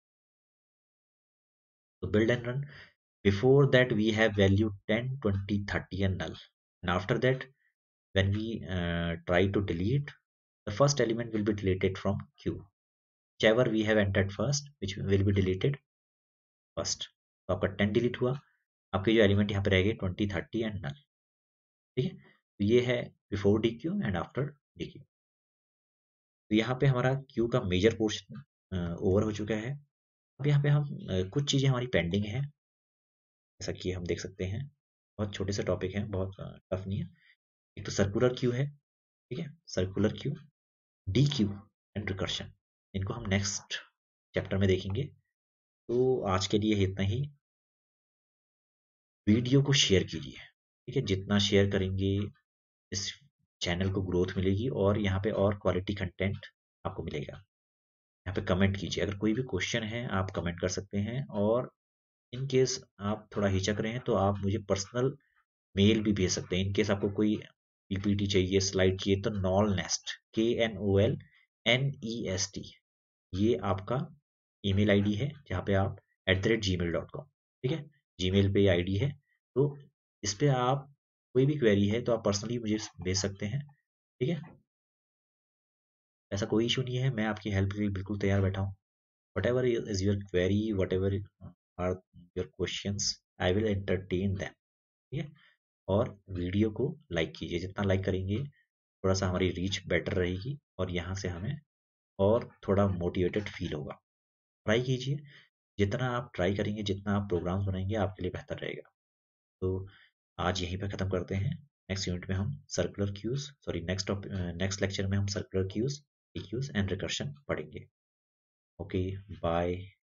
S1: तो build and run, before that we have value ten twenty thirty and null, and after that when we uh, try to delete, the first element will be deleted from queue, whichever we have entered first which will be deleted first। तो आपका टेन डिलीट हुआ, आपके जो एलिमेंट यहाँ पे रह गए ट्वेंटी थर्टी एंड नल, ठीक है। तो ये है before dequeue and after dequeue. तो यहाँ पे हमारा क्यू का मेजर पोर्शन ओवर हो चुका है। अब यहाँ पे हम uh, कुछ चीज़ें हमारी पेंडिंग है, जैसा कि हम देख सकते हैं, बहुत छोटे से टॉपिक हैं, बहुत टफ नहीं है। एक तो सर्कुलर क्यू है, ठीक है, circular queue, dequeue and recursion, इनको हम नेक्स्ट चैप्टर में देखेंगे। तो आज के लिए इतना ही, वीडियो को शेयर कीजिए, ठीक है, जितना शेयर करेंगे इस चैनल को ग्रोथ मिलेगी और यहाँ पे और क्वालिटी कंटेंट आपको मिलेगा। यहाँ पे कमेंट कीजिए, अगर कोई भी क्वेश्चन है आप कमेंट कर सकते हैं, और इन केस आप थोड़ा हिचक रहे हैं तो आप मुझे पर्सनल मेल भी भेज सकते हैं। इन केस आपको कोई पीपीटी चाहिए, स्लाइड चाहिए, तो नॉल नेस्ट, K N O L N E S T, ये आपका ईमेल आईडी है जहाँ पे आप at the rate Gmail dot com, ठीक है, जीमेल पे आईडी है। तो इस पे आप कोई भी क्वेरी है तो आप पर्सनली मुझे भेज सकते हैं, ठीक है। ऐसा कोई इशू नहीं है, मैं आपकी हेल्प के लिए बिल्कुल तैयार बैठा हूँ। Whatever is your query, whatever are your questions, I will entertain them, ठीक है। और वीडियो को लाइक कीजिए, जितना लाइक करेंगे थोड़ा सा हमारी रीच बेटर रहेगी और यहाँ से हमें और थोड़ा मोटिवेटेड फील होगा। ट्राई कीजिए, जितना आप ट्राई करेंगे, जितना आप प्रोग्राम्स बनाएंगे आपके लिए बेहतर रहेगा। तो आज यहीं पर ख़त्म करते हैं। नेक्स्ट यूनिट में हम circular queues sorry next next lecture में हम circular queues, queues and recursion पढ़ेंगे। Okay, bye.